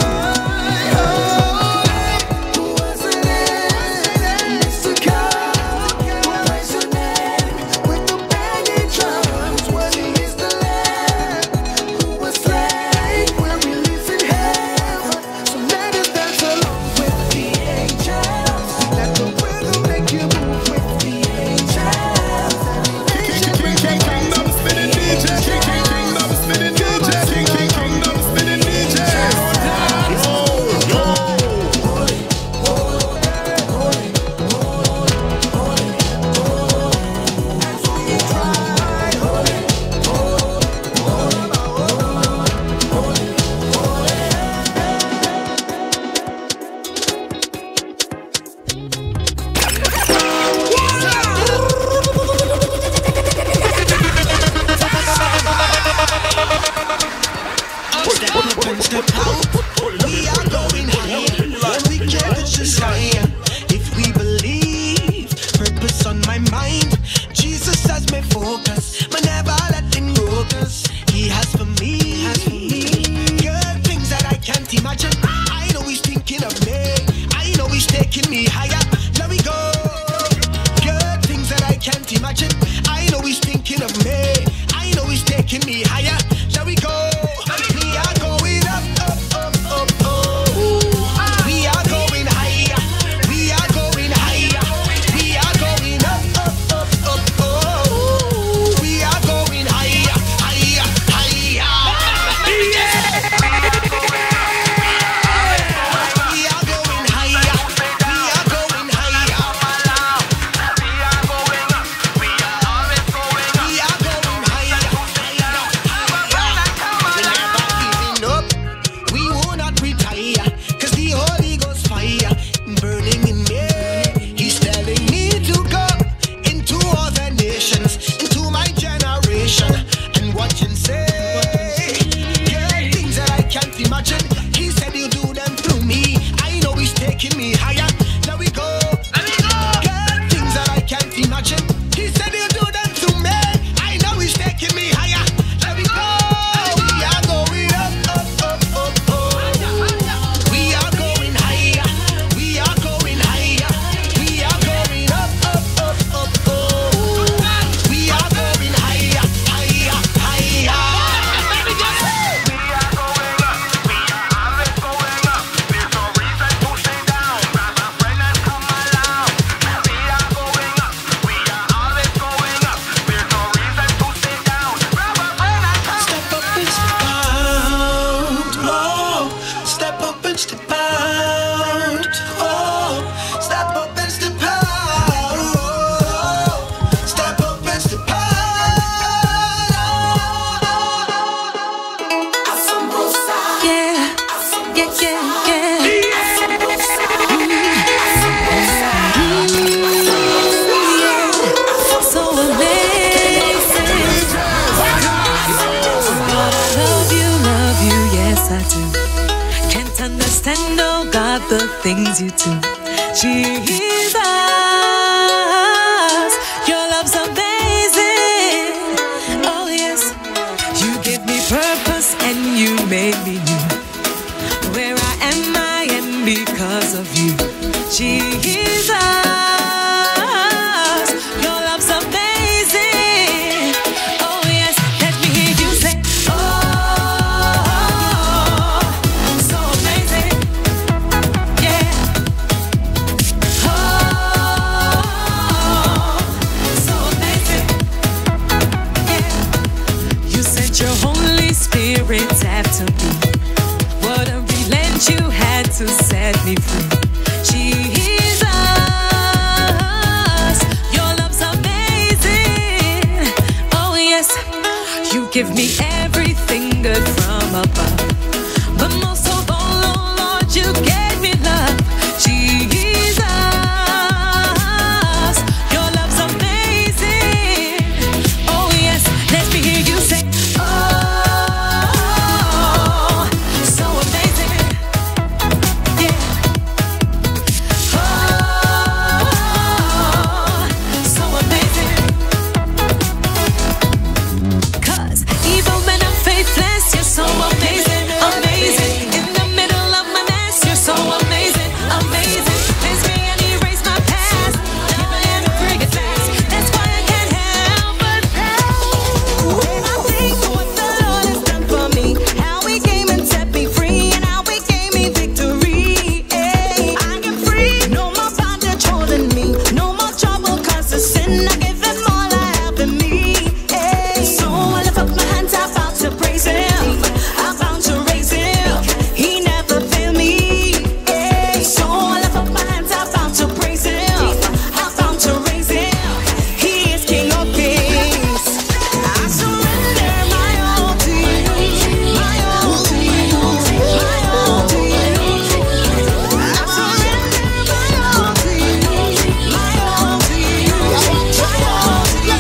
Up, up,
about the things you do. Jesus, your love's amazing. Oh yes, you give me purpose and you made me new. Where I am, I am because of you. Jesus, your love's amazing. Oh yes, let me hear you say, oh, so amazing. Yeah. Oh, so amazing. Yeah. You sent your Holy Spirit after me. What a relent you had to set me free. Jesus, your love's amazing. Oh yes, you give me everything good from above. But most of all, oh Lord, you gave me love. Jesus, your love's amazing. Oh yes, let me hear you say, oh, so amazing. Yeah. Oh, so amazing. 'Cause even when I'm faithless, you're so amazing, amazing. In the middle of my mess, you're so amazing, amazing. Cleanse me and erase my past. Never let me bring it fast. That's why I can't help but praise. When I think of what the Lord has done for me, how He came and set me free, and how He gave me victory. Ay, I am free. No more bondage holding me. No more trouble 'cause of sin. I give Him all I have in me. Ay, so I lift up my hands, I'm about to praise Him. I'm bound to raise Him. He never failed me. Ay, so I lift up my hands, I'm bound to praise Him. I'm bound to raise Him. He is King of Kings. I surrender my all to you. My all to you. My all to you. I surrender my all to you. My all to you. My all to you.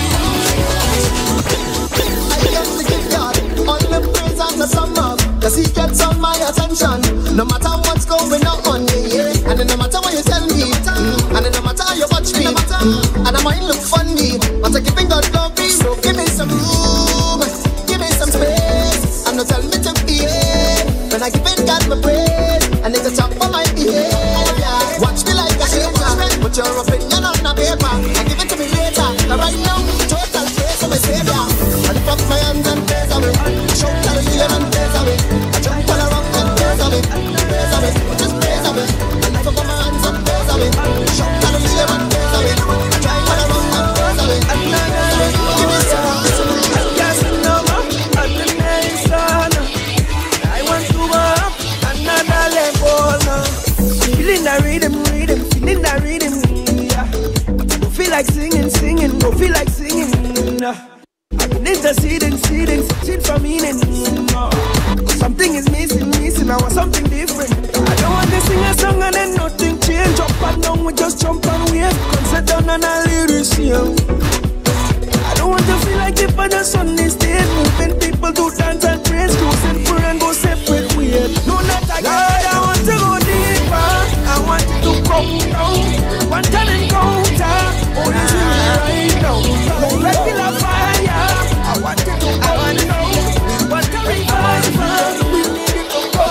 I get to give God all the praise and the summer, 'cause He gets all my attention. No matter what's going on, yeah, yeah. And no matter what you tell me, mm, and no matter how you watch me, mm, and I might look funny, but I'm giving God glory. So give me some room, give me some space, and don't tell me to behave. When I give God my praise, and it's a top of my behavior. Watch me like a shaker, put your opinion on a paper, and give it to me later. And right now, total praise for my Savior. I lift up my hands and praise Him. Shout hallelujah and praise Him. I jump all around and praise Him. Praise Him, just praise Him. I lift up my hands and praise Him. Shout hallelujah and praise Him. I drive all around and praise Him. Give me some.
Yes, no more at the nation. I want to go up another level now. Feeling the rhythm, rhythm, feeling the rhythm. Yeah. Don't feel like singing, singing. Don't feel like singing. Nah. I've been interceding, seeding, searching for meaning. No. Something is missing, missing. I want something different. I don't want to sing a song and then nothing change. Up and down, we just jump and wave. Come sit down and I'll hear you sing. I don't want to feel like if I just on this stage, moving people to dance and praise, cruising for and go separate ways. No, not again. I want to go deeper. I want you to come down. One time encounter. Oh, this is right now. No regular fire. I want you to come down. One time encounter. We need it to go.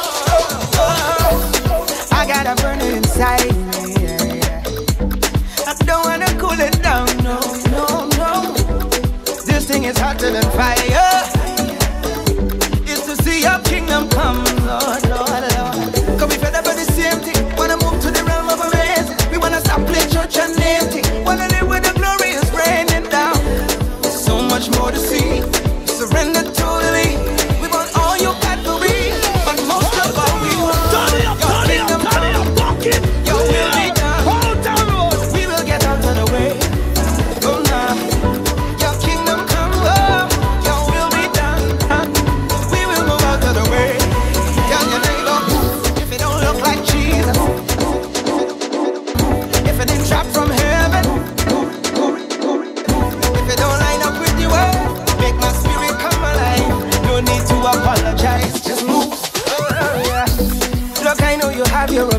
I got a burning inside me. Yeah, yeah. I don't wanna cool it down. No, no, no. This thing is hotter than fire. It's to see your kingdom come, Lord, Lord, Lord. Cause we fed up with the same thing. Wanna move to the realm of amazing. We wanna stop playing church and empty. Wanna live with the glory is raining down. There's so much more to see. Surrender totally. We want all you got for me. But most of all we want turn it up, turn it up, turn it up, bucket. Your will be done. Hold down, Lord. We will get out of the way. Oh now. Your kingdom come, oh. Your will be done. We will move out of the way.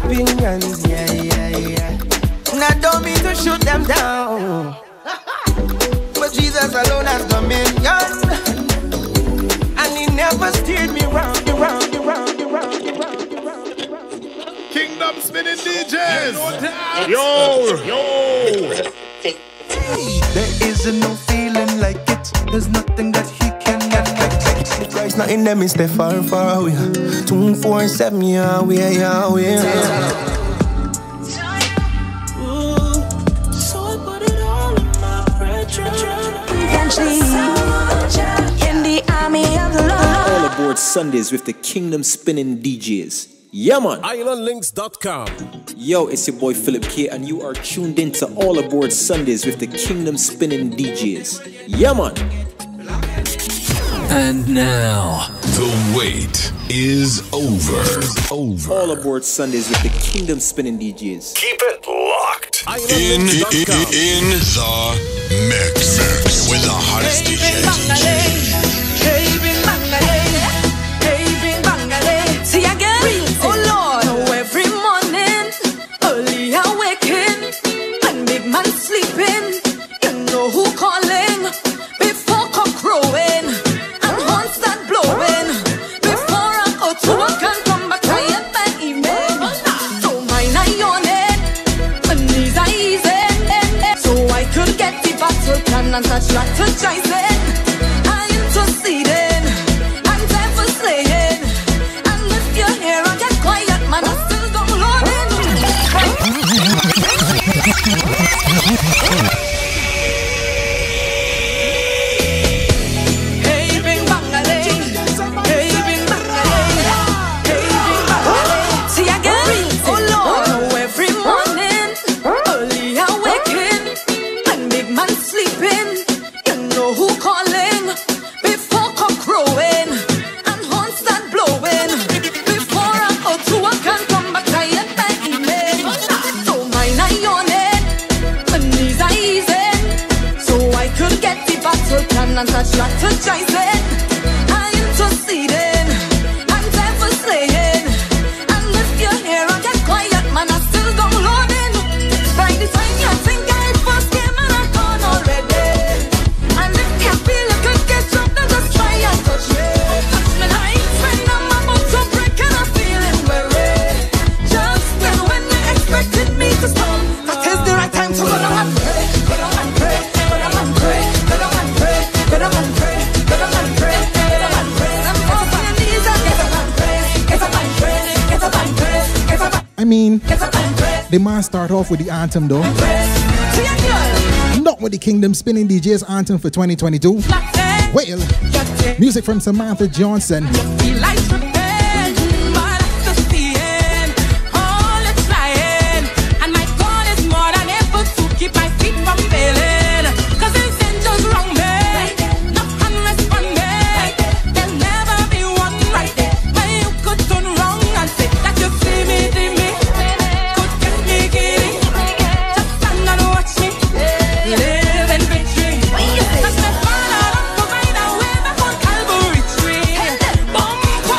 opinions, yeah, yeah, yeah. Now don't mean to shoot them down, but Jesus alone has dominion, and He never steered me round, round, round, round, round, round.
Kingdom Spinning D Js. Yo, yo.
There is no feeling like it. There's nothing that He can get. Christ, nothing them is stay far, far away. Two, four, seven, yeah, we are, yeah, we are.
In the army of the Lord.
All aboard Sundays with the Kingdom Spinning D Js. Yeah, man.
Island Links dot com.
Yo, it's your boy Philip K, and you are tuned in to All Aboard Sundays with the Kingdom Spinning D Js. Yeah, man.
And now, the wait is over. Over.
All Aboard Sundays with the Kingdom Spinning D Js.
Keep it locked. In, in, in the mix, mix with the hottest D Js.
See again? Oh Lord, oh, every morning, early awakening, and big man sleeping, you know who calling, before cock crowing, and horns start blowing, before I go to work and come back tired by evening. So mine I yawning, my knees are easing, so I could get the battle plan and start strategizing. I interceding, and time for slaying. Man, I still don't hey, bing bangale, hey, bing bangale, hey, bing bangale. See again? Oh Lord, every morning, early awakening, and big man sleeping, you know who calling, before cock crowing, and horns start blowing. And start strategizing, I interceding, and time for slaying. And if you're here and get quiet, man, I still downloading. By the time you think I first came and I'm gone already. And if you feel you could get dropped, then just try and touch me. Touch me like when I'm about to break and I'm feeling weary. Just when when you expected me to stop, that is the right time to go down and pray, go down and pray, go down and pray, go down and pray. Get up and pray, get up and pray, get up and pray. And fall on your knees and get up and pray, get up and pray, get up and pray, get up and
I mean,
get up and pray.
the man start off with the anthem though. Not with the Kingdom Spinning D Js anthem for twenty twenty-two. Well, music from Samantha Johnson.
Keep my feet from failing, cause his angels wrong me. Knock and respond me. There'll never be one right there where you could turn wrong and say that you see me, see me. Could get me giddy. Just stand and watch me live in victory. Cause my Father don't provide a way back on Calvary tree. Bump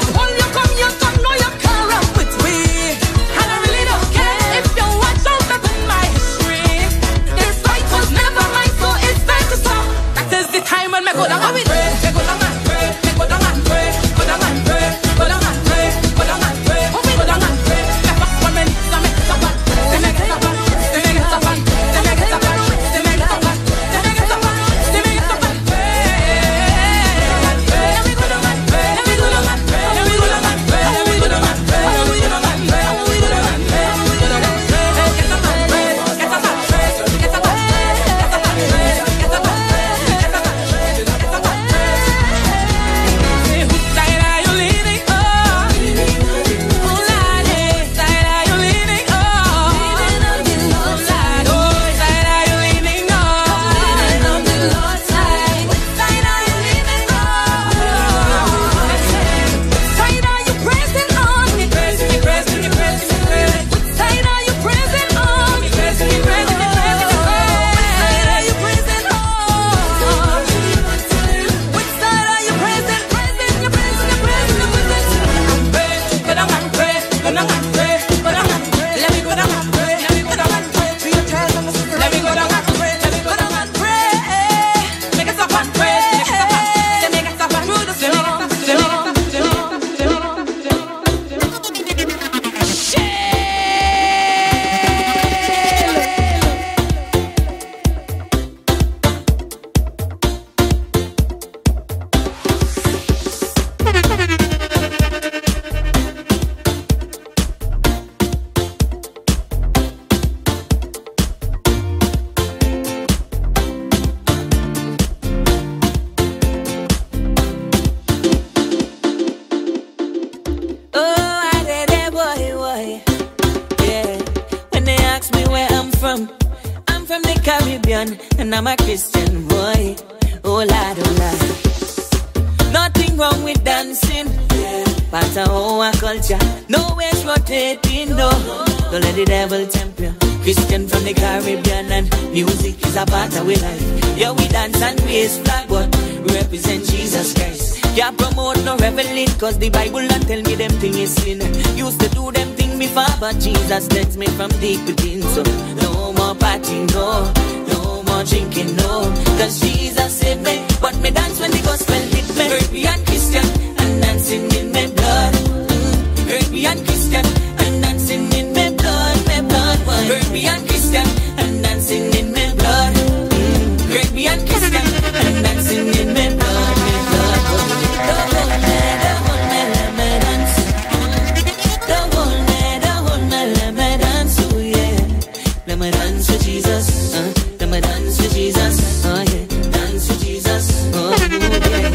me where I'm from. I'm from the Caribbean, and I'm a Christian boy. Oh Lord, oh Lord. Nothing wrong with dancing, part of our culture. No ways rotating, no. Don't let the devil tempt you. Christian from the Caribbean, and music is a part of our life. Yeah, we dance and raise flag, but we represent Jesus Christ. Can't promote no reveling, cause the Bible don't tell me them thing is sin. Used to do them thing before, but Jesus cleansed me from deep within. So no more partying, no. No more drinking, no. Cause Jesus saved me, but me dance when the gospel hit me. Caribbean Christian, and dancing in my blood. Mm. Caribbean Christian, and dancing in my blood, my blood. Caribbean Christian, and dancing in my blood. Mm. Caribbean Christian, and dancing in my blood, my blood. Don't hold me, don't hold me, let me dance. Don't hold me, don't hold me, let me dance, oh yeah. Let me dance for Jesus, uh. Let me dance for Jesus, oh yeah. Dance for Jesus, oh yeah.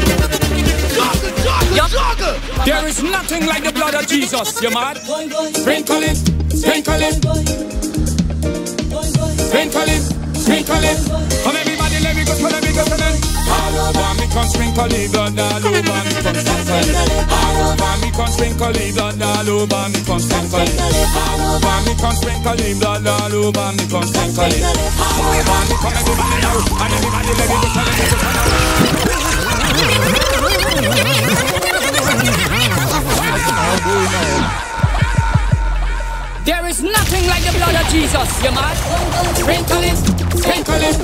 There is nothing like the blood of Jesus, you mad? Sprinkle it, sprinkle it. Sprinkle it, sprinkle it. Come everybody, let me go, let me go, let me go. All over me come sprinkle the blood, all over me come sprinkle it. All over me come sprinkle the blood, all over me come sprinkle it. All over me come sprinkle the blood, all over me come sprinkle it. All over me come everybody now, and everybody let me go, let me go, let me go. There is nothing like the blood of Jesus, you mad? Sprinkle it, sprinkle it.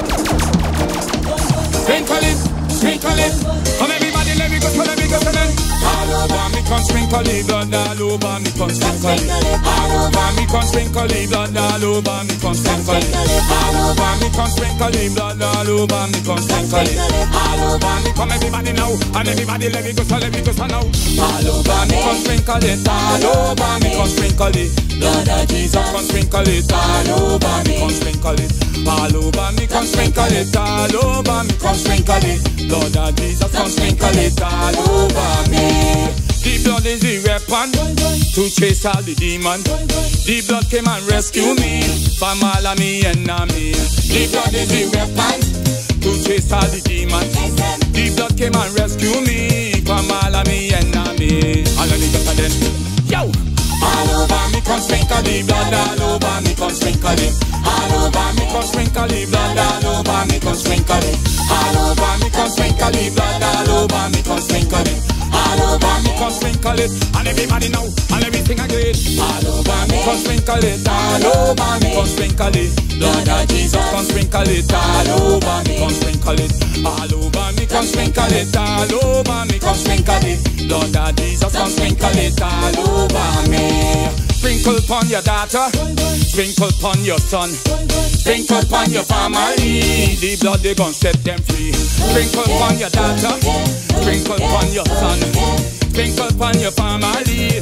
Sprinkle it, sprinkle it. Come everybody, let me go, let me go, let me go. All over me come sprinkle the blood, all over me come sprinkle it. All over me come sprinkle the blood, all over me come sprinkle it. All over me come sprinkle the blood, all over me come sprinkle it. All over me come everybody now, and everybody let me go, let me go now. All over me come sprinkle it, all over me come sprinkle it. Blood of Jesus come sprinkle it, all over me come sprinkle it. All over me come sprinkle it, all over me come sprinkle it. Blood of Jesus come sprinkle it all over me. The blood is the weapon to chase all the demons. The blood came and rescue me from all of me enemy. The blood is the weapon to chase all the demons. The blood came and rescue me from all of me enemy. All of me got them. Yo! All over me come sprinkle the blood, all over me come sprinkle it. All over me come sprinkle the blood, all over me come sprinkle it. All over me come sprinkle the blood, all over me come sprinkle it. All over me come sprinkle it, and everybody know, and everything I get. All over me come sprinkle it, all over me come sprinkle it. Blood of Jesus come sprinkle it, all over me come sprinkle it. All over me come sprinkle it, all over me come sprinkle it. Blood of Jesus come sprinkle it all over me. Sprinkle upon your daughter, sprinkle upon your son, sprinkle upon your family. The blood they gon' set them free. Sprinkle upon your daughter, sprinkle upon your son, sprinkle upon your family.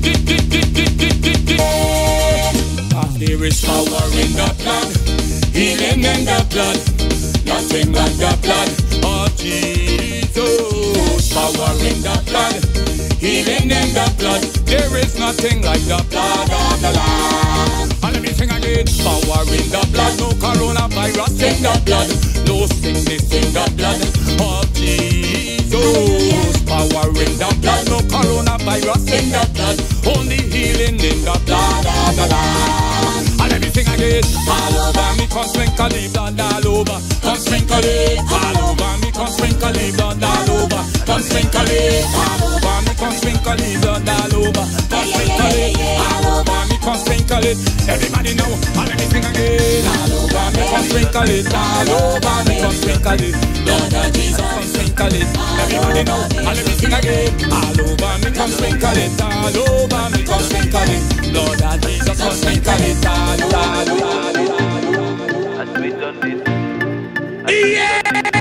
There is power in the blood, healing in the blood, nothing but the blood of Jesus. Power in the blood, healing in the blood. There is nothing like the blood of the Lamb. And let me sing again. Power in the blood, no coronavirus in the blood, no sickness in the blood of Jesus. Power in the blood, no coronavirus in the blood, only healing in the blood of the Lamb. And everything again. All over me, come sprinkle the blood all over. Come sprinkle it all over me, come sprinkle the blood all over. Come sprinkle it all over me, come sprinkle the blood all over. Come sprinkle it all over me, come sprinkle it. Everybody know, and everything again. All over me, come sprinkle it all over me, come sprinkle it. Blood of Jesus, come sprinkle it. Everybody know, and everything again. All over me, come sprinkle it. All over me, come sprinkle it. Blood of Jesus, come sprinkle it all over, all over, all over. As we done it. Yeah!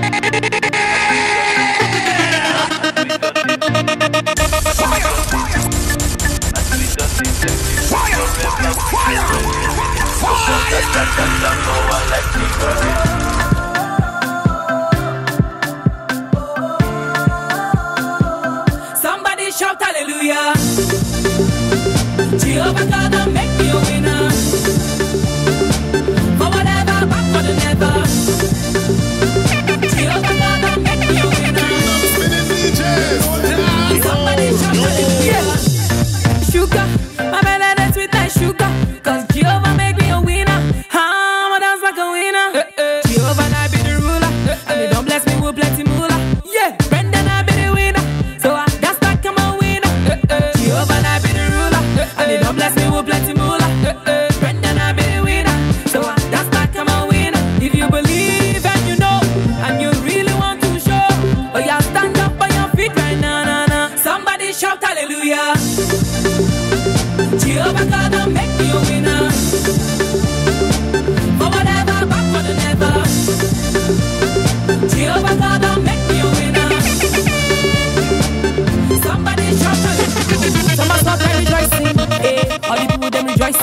Somebody shout hallelujah. Jehovah God, make me a winner.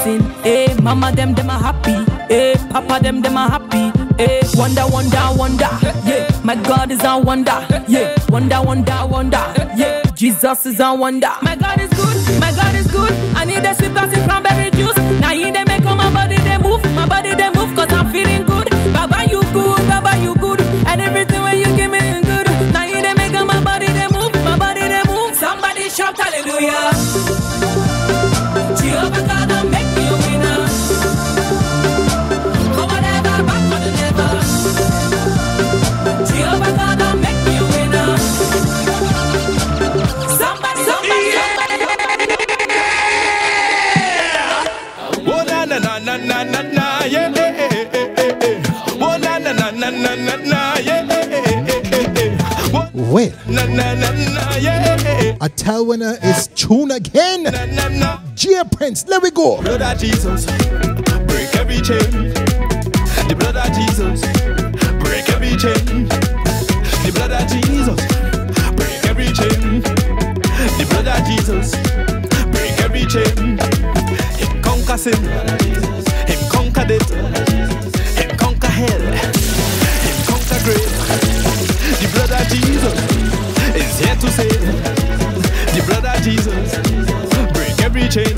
rejoicing. Eh, mama them them are happy. Eh, papa them them are happy. Eh, wonder, wonder, wonder. Yeah, my God is a wonder. Yeah, wonder, wonder, wonder. Yeah, Jesus is a wonder. My God is good. My God is good. I need a sweet glass of cranberry juice. Now he they make my body they move. My body they move cause I'm feeling good. Baba you good, Baba you good. And everything when you give me is good. Now he they make my body they move. My body they move. Somebody shout hallelujah. Jehovah God will make me a winner. For whatever, back for the never. Jehovah God will make me a winner. Somebody, somebody, somebody.
Oh na na na na na na na yeah eh eh eh eh eh. Oh na na na na na na na yeah eh eh eh eh.
Wait.
Na na na na yeah.
A tell winner is tune again.
Na na na.
J Prince, let me go.
Blood of Jesus, break every chain. The blood of Jesus, break every chain. The blood of Jesus, break every chain. The blood of Jesus, break every chain. Him conquer sin, him conquer death, him conquer hell, him conquer grave. The blood of Jesus is here to save. The blood of Jesus, break every chain.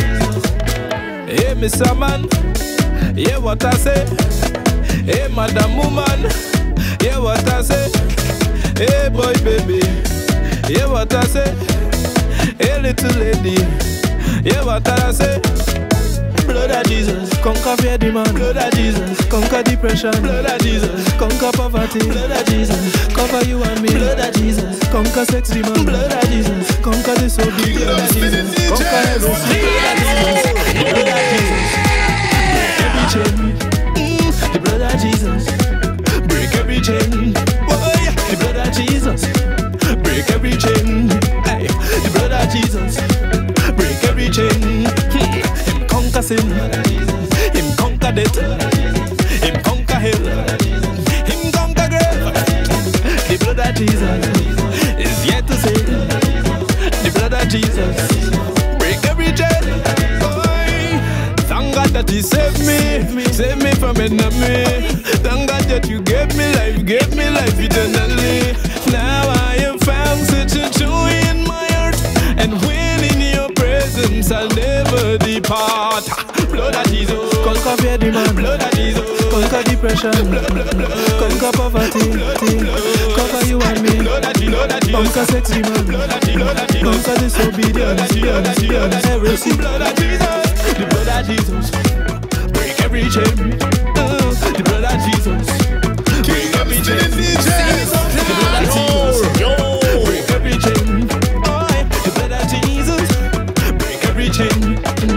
Hey, Mister Man, hear what I say. Hey, Madam Woman, hear what I say. Hey, boy, baby, hear what I say. Hey, little lady, hear what I say. Blood of Jesus, conquer fear demand. Blood of Jesus, conquer depression. Blood of Jesus, conquer poverty. Blood of Jesus, cover you and me. Blood of Jesus, conquer sex demand. Blood of Jesus, conquer disobedience. Blood of Jesus, conquer heresy. Blood of Jesus, break every chain. Mm, the blood of Jesus, break every chain. Oh yeah, the blood of Jesus, break every chain. Hey, the blood of Jesus, break every chain. Him conquer sin, him conquer death, him conquer hell, him conquer grave. The blood of Jesus is yet to save. The blood of Jesus break every chain. Boy, thank God that He saved me, saved me from enemy. Thank God that You gave me life, gave me life eternally. Now I am found such a joy in my heart, and when in Your presence I'll never depart. Blood of Jesus, conquer fear demand. Blood of Jesus, conquer depression. Conquer poverty, cover you and me. Conquer sex demand. Conquer disobedience, heresy. Blood of Jesus, the blood of Jesus, break every chain. The blood of Jesus, break every chain. The blood of Jesus, break every chain. The blood of Jesus, break every chain.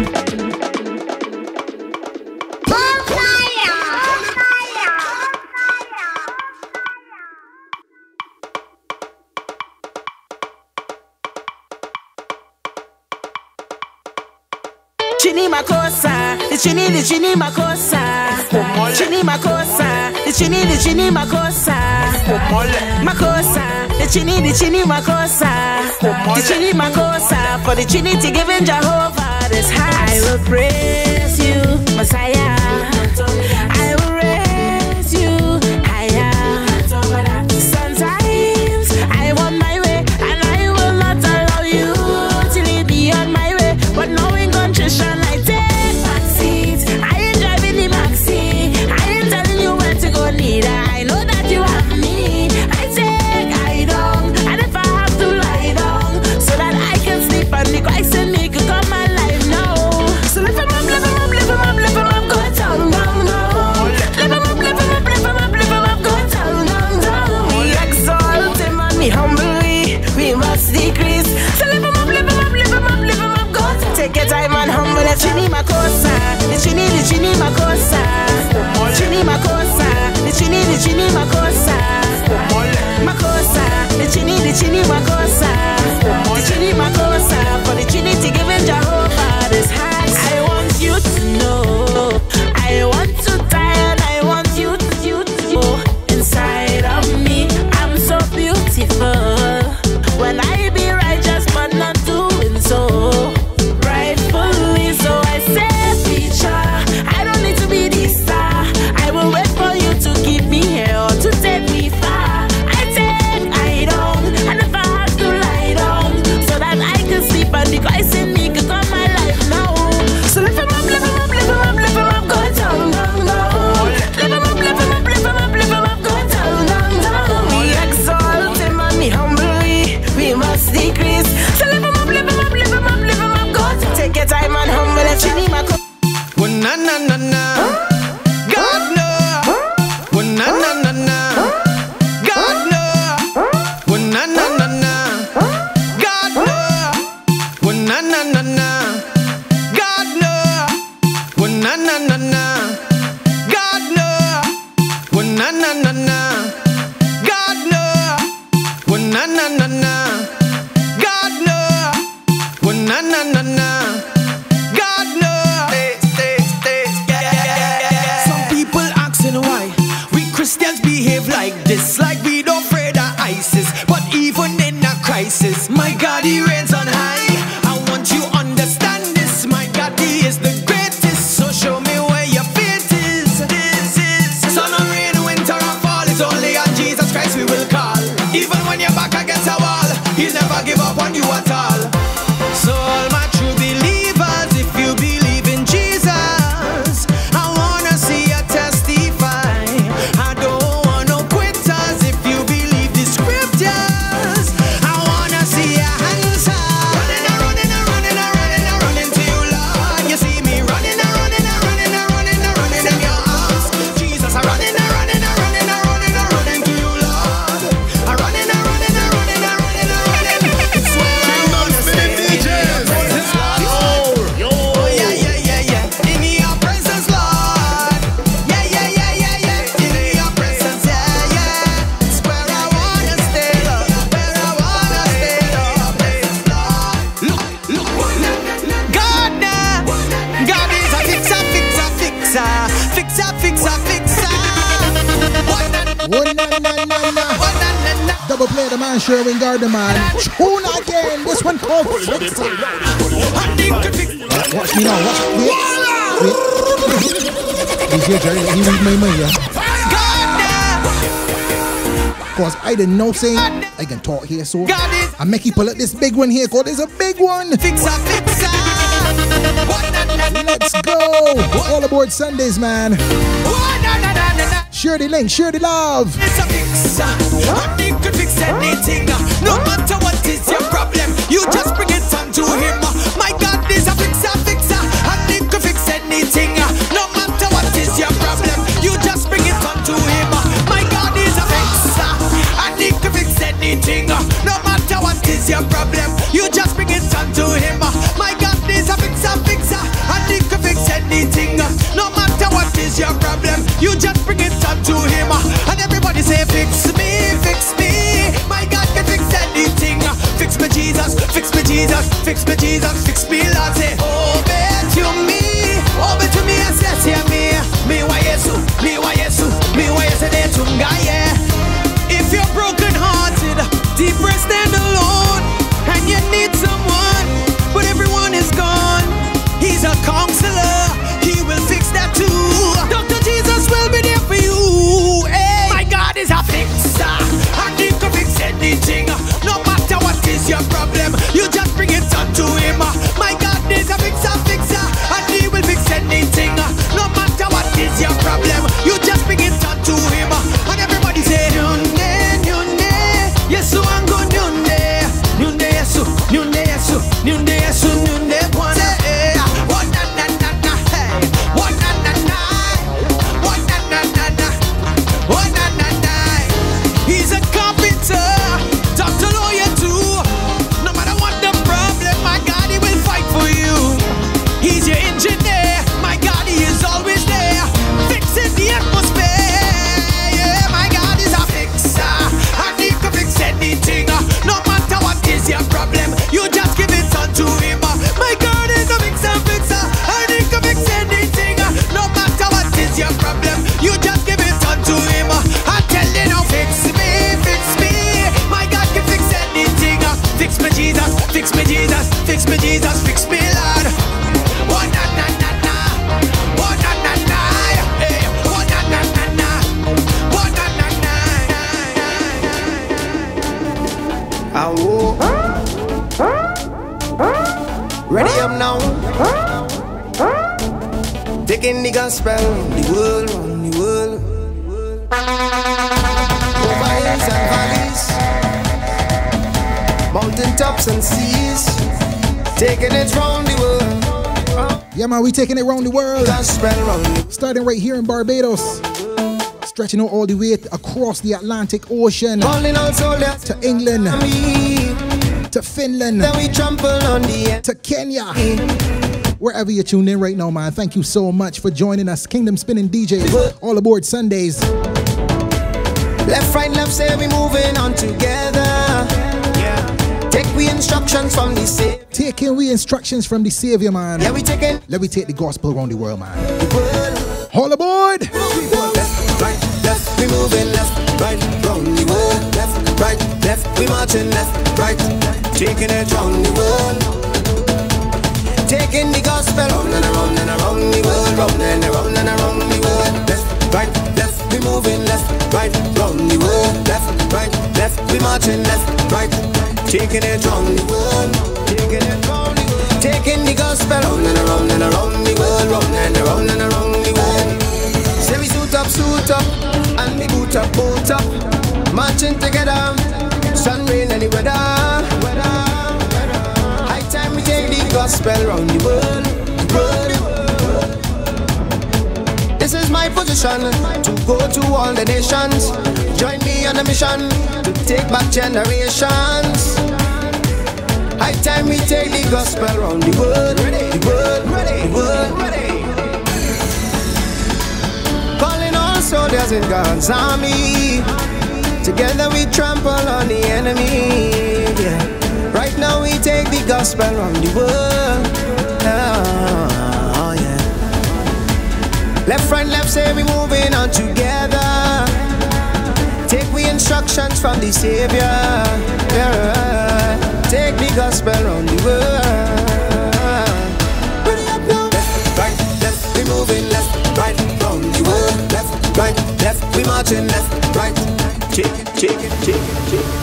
Chini makosa, the chini, the chini makosa. Chini makosa, the chini, the chini makosa. Makosa, the chini, the chini makosa. The chini makosa for the chini to give in Jehovah this high. I will praise You, Messiah. I will raise You higher. Sometimes I want my way, and I will not allow You to lead me on my way. But knowing contrition, I take back seat. I ain't driving the maxi. I ain't telling you where to go, neither. I know that You have me. I take, I don't. And if I have to lie down, so that I can sleep and the Christ in me could come alive now. So lift Him up, lift Him up, lift Him up, lift Him up, go
like this, like we don't afraid of ISIS. But even in a crisis, my God, He reigns on high. I want you understand this, my God, He is the greatest. So show me where your faith is. This is sun or rain, winter or fall, it's only on Jesus Christ we will call. Even when you're back against a wall, He'll never give up on you at all. So all my true believers, if you believe in Jesus, I wanna see you testify. I don't want no quitters. If you believe the scriptures, I wanna see your hands up. Running and running and running and running and running to you, Lord. You see me running and running and running and running and running in your arms. Jesus, I'm running and running and running and running and running to you, Lord. I'm running and running and running and running and running. It's where I wanna stay.
Yo, yo.
Oh yeah, yeah, yeah, yeah. In your presence, Lord. Yeah, yeah, yeah, yeah, yeah. In your presence, yeah, yeah. It's where I wanna stay, Lord. Where I wanna stay, Lord. Look, look, God now. God is a fixer, fixer, fixer, fixer, fixer, fixer.
One na na na na. Double play the man, Sherwin Gardner man. Tune again. This one called Fixer. Watch me now. Watch. Wait. Wait. D J Jerry, he read my mind, yeah. Cause I didn't know saying I can talk here, so I make you pull up this big one here. Cause there's a big one.
Fixer, fixer.
Let's go. All aboard Sundays, man. Share the link, share the love.
It's a fixer. And He could fix anything. No matter what is your problem, you just bring it unto Him. My God is a fixer, fixer. And He could fix anything. No matter what is your problem, you just bring it unto Him. My God is a fixer. And He could fix anything. No matter what is your problem, you just bring it unto Him. My God is a fixer, fixer. And He could fix anything. No matter what is your problem, you just bring it unto Him. And everybody say, fix me, fix me. My God can fix anything. Fix me, Jesus, fix me, Jesus, fix me, Jesus, fix me, Lord. Say, obey to me, obey to me, yes, yes, hear me. Me wa Yesu, me wa Yesu, me wa Yesu de tunga, yeah. If you're broken hearted, depressed and alone, and you need someone, but everyone is gone, He's a counselor. He will fix that too. Doctor Jesus will be there for you. Hey. My God is a fixer, and He can fix anything. No matter what is your problem, you just bring it unto Him. My God is a fixer, fixer, and He will fix anything. No matter what is your problem, you just bring it unto Him. And everybody say, Nyunde, Nyunde, Yesu ango Nyunde, Nyunde Yesu, Nyunde Yesu, Nyunde Yesu, Nyunde Bwana. He's a carpenter, doctor, lawyer too. No matter what the problem, my God, He will fight for you. He's your engineer, my God, He is always there, fixing the atmosphere. Yeah, my God is a fixer, and He can fix anything. No matter what is your problem, you just give it unto Him. My God is a fixer, fixer, and He can fix anything. No matter what is your problem, you just give it unto Him. I tell you now, fix me, fix me. My God can fix anything. Fix me, Jesus, fix me, Jesus, fix me, Jesus, fix me, Lord. One na na na na, one na na na, hey, one na na na na, one na na na.
Awo. Ready up now. Taking the gospel on the world, on the world. Over hills and valleys, mountain tops and seas, taking it round the world.
Yeah, man, we taking it around the world. Starting right here in Barbados, stretching out all the way across the Atlantic Ocean to England, to Finland, to Kenya. Wherever you're tuned in right now, man, thank you so much for joining us. Kingdom Spinning D Js, all aboard Sundays.
Left, right, left, say we moving on together. Yeah. Take we instructions from the Savior.
Taking we instructions from the Savior, man.
Yeah, we taking.
Let me take the gospel around the world, man. The world. All aboard.
Left, right, left, we moving left, right, we marching left, right, taking it round the world. Taking the gospel round and around and around the world, round and around and around the world. Left, right, left, we moving left, right, round the world. Left, right, left, we marching left, right, taking it round the world, taking it round the world. Taking the gospel round and around and around the world, round and around and around the world. Say we suit up, suit up, and we boot up, boot up, marching together, sun, rain, any weather. High time we take the gospel round the world, world. This is my position, to go to all the nations. Join me on the mission, to take back generations. High time we take the gospel round the world, the world, the world. Calling all soldiers in God's army. Together we trample on the enemy. Yeah. Right now we take the gospel round the world. Oh, yeah. Left, right, left, say we moving on together. Take we instructions from the Savior. Yeah. Take the gospel round the world. Left, right, left, we moving left, right, round the world. Left, right, left, we marching left, right. Take it, take it, take it, take it.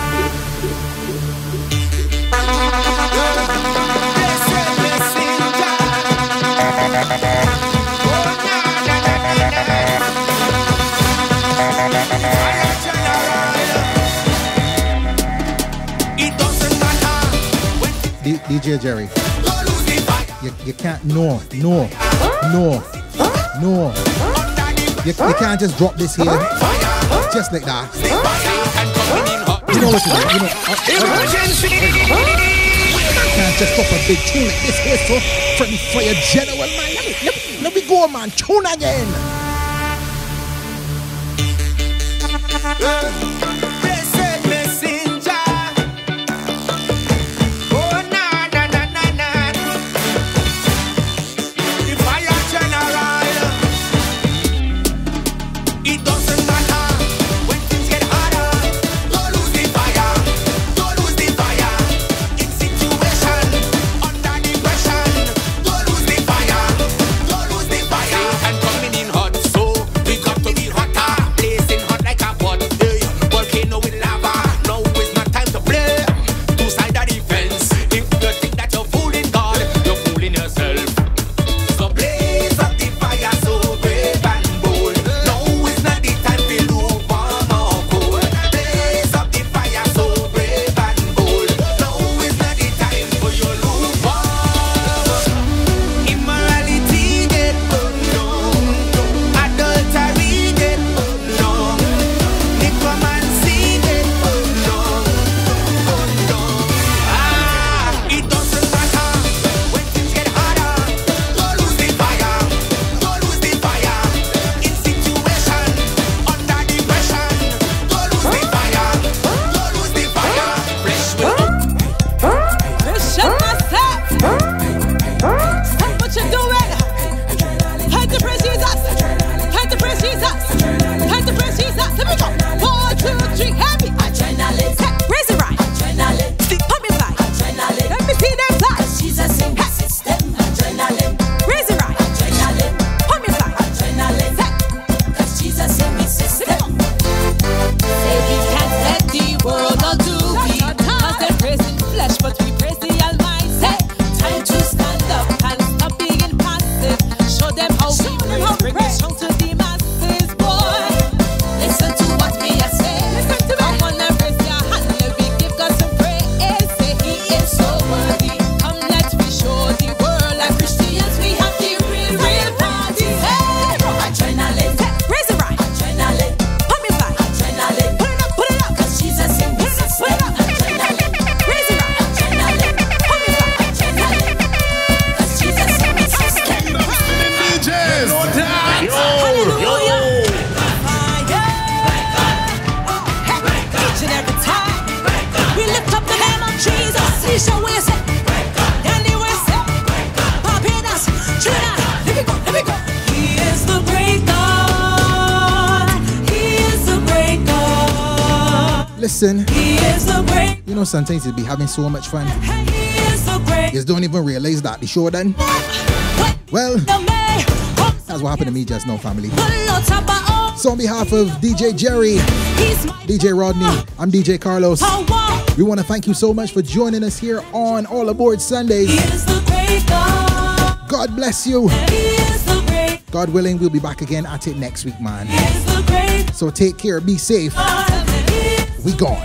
D DJ Jerry, you, you can't, no, no, no, no. You, you can't just drop this here, just like that. You know what to do, you know. Uh, you can't just drop a big tune like this here, so from the fire general, man. Let me, let me, let me go, man. Tune again. Listen. You know, sometimes you be having so much fun. You just don't even realize that the show done. Well, that's what happened to me just now, family. So on behalf of D J Jerry, D J Rodney, I'm D J Carlos. We want to thank you so much for joining us here on All Aboard Sundays. God bless you. God willing, we'll be back again at it next week, man. So take care, be safe. We gone.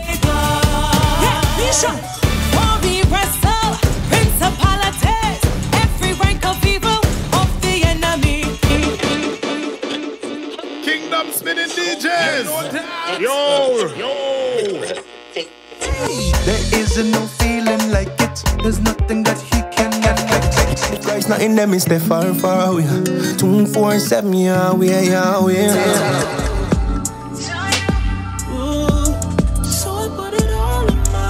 Kingdom Spinning D Js. Yo, yo.
There isn't no feeling like it. There's nothing that he can get like it. Christ not in them, is they far, far away. Two, four, seven, yeah, we are, yeah, we are.
So I put it all in my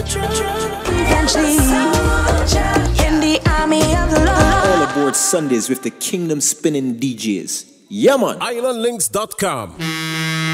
in the army of the Lord.
All Aboard Sundays with the Kingdom Spinning D Js. Yeah, man.
island links dot com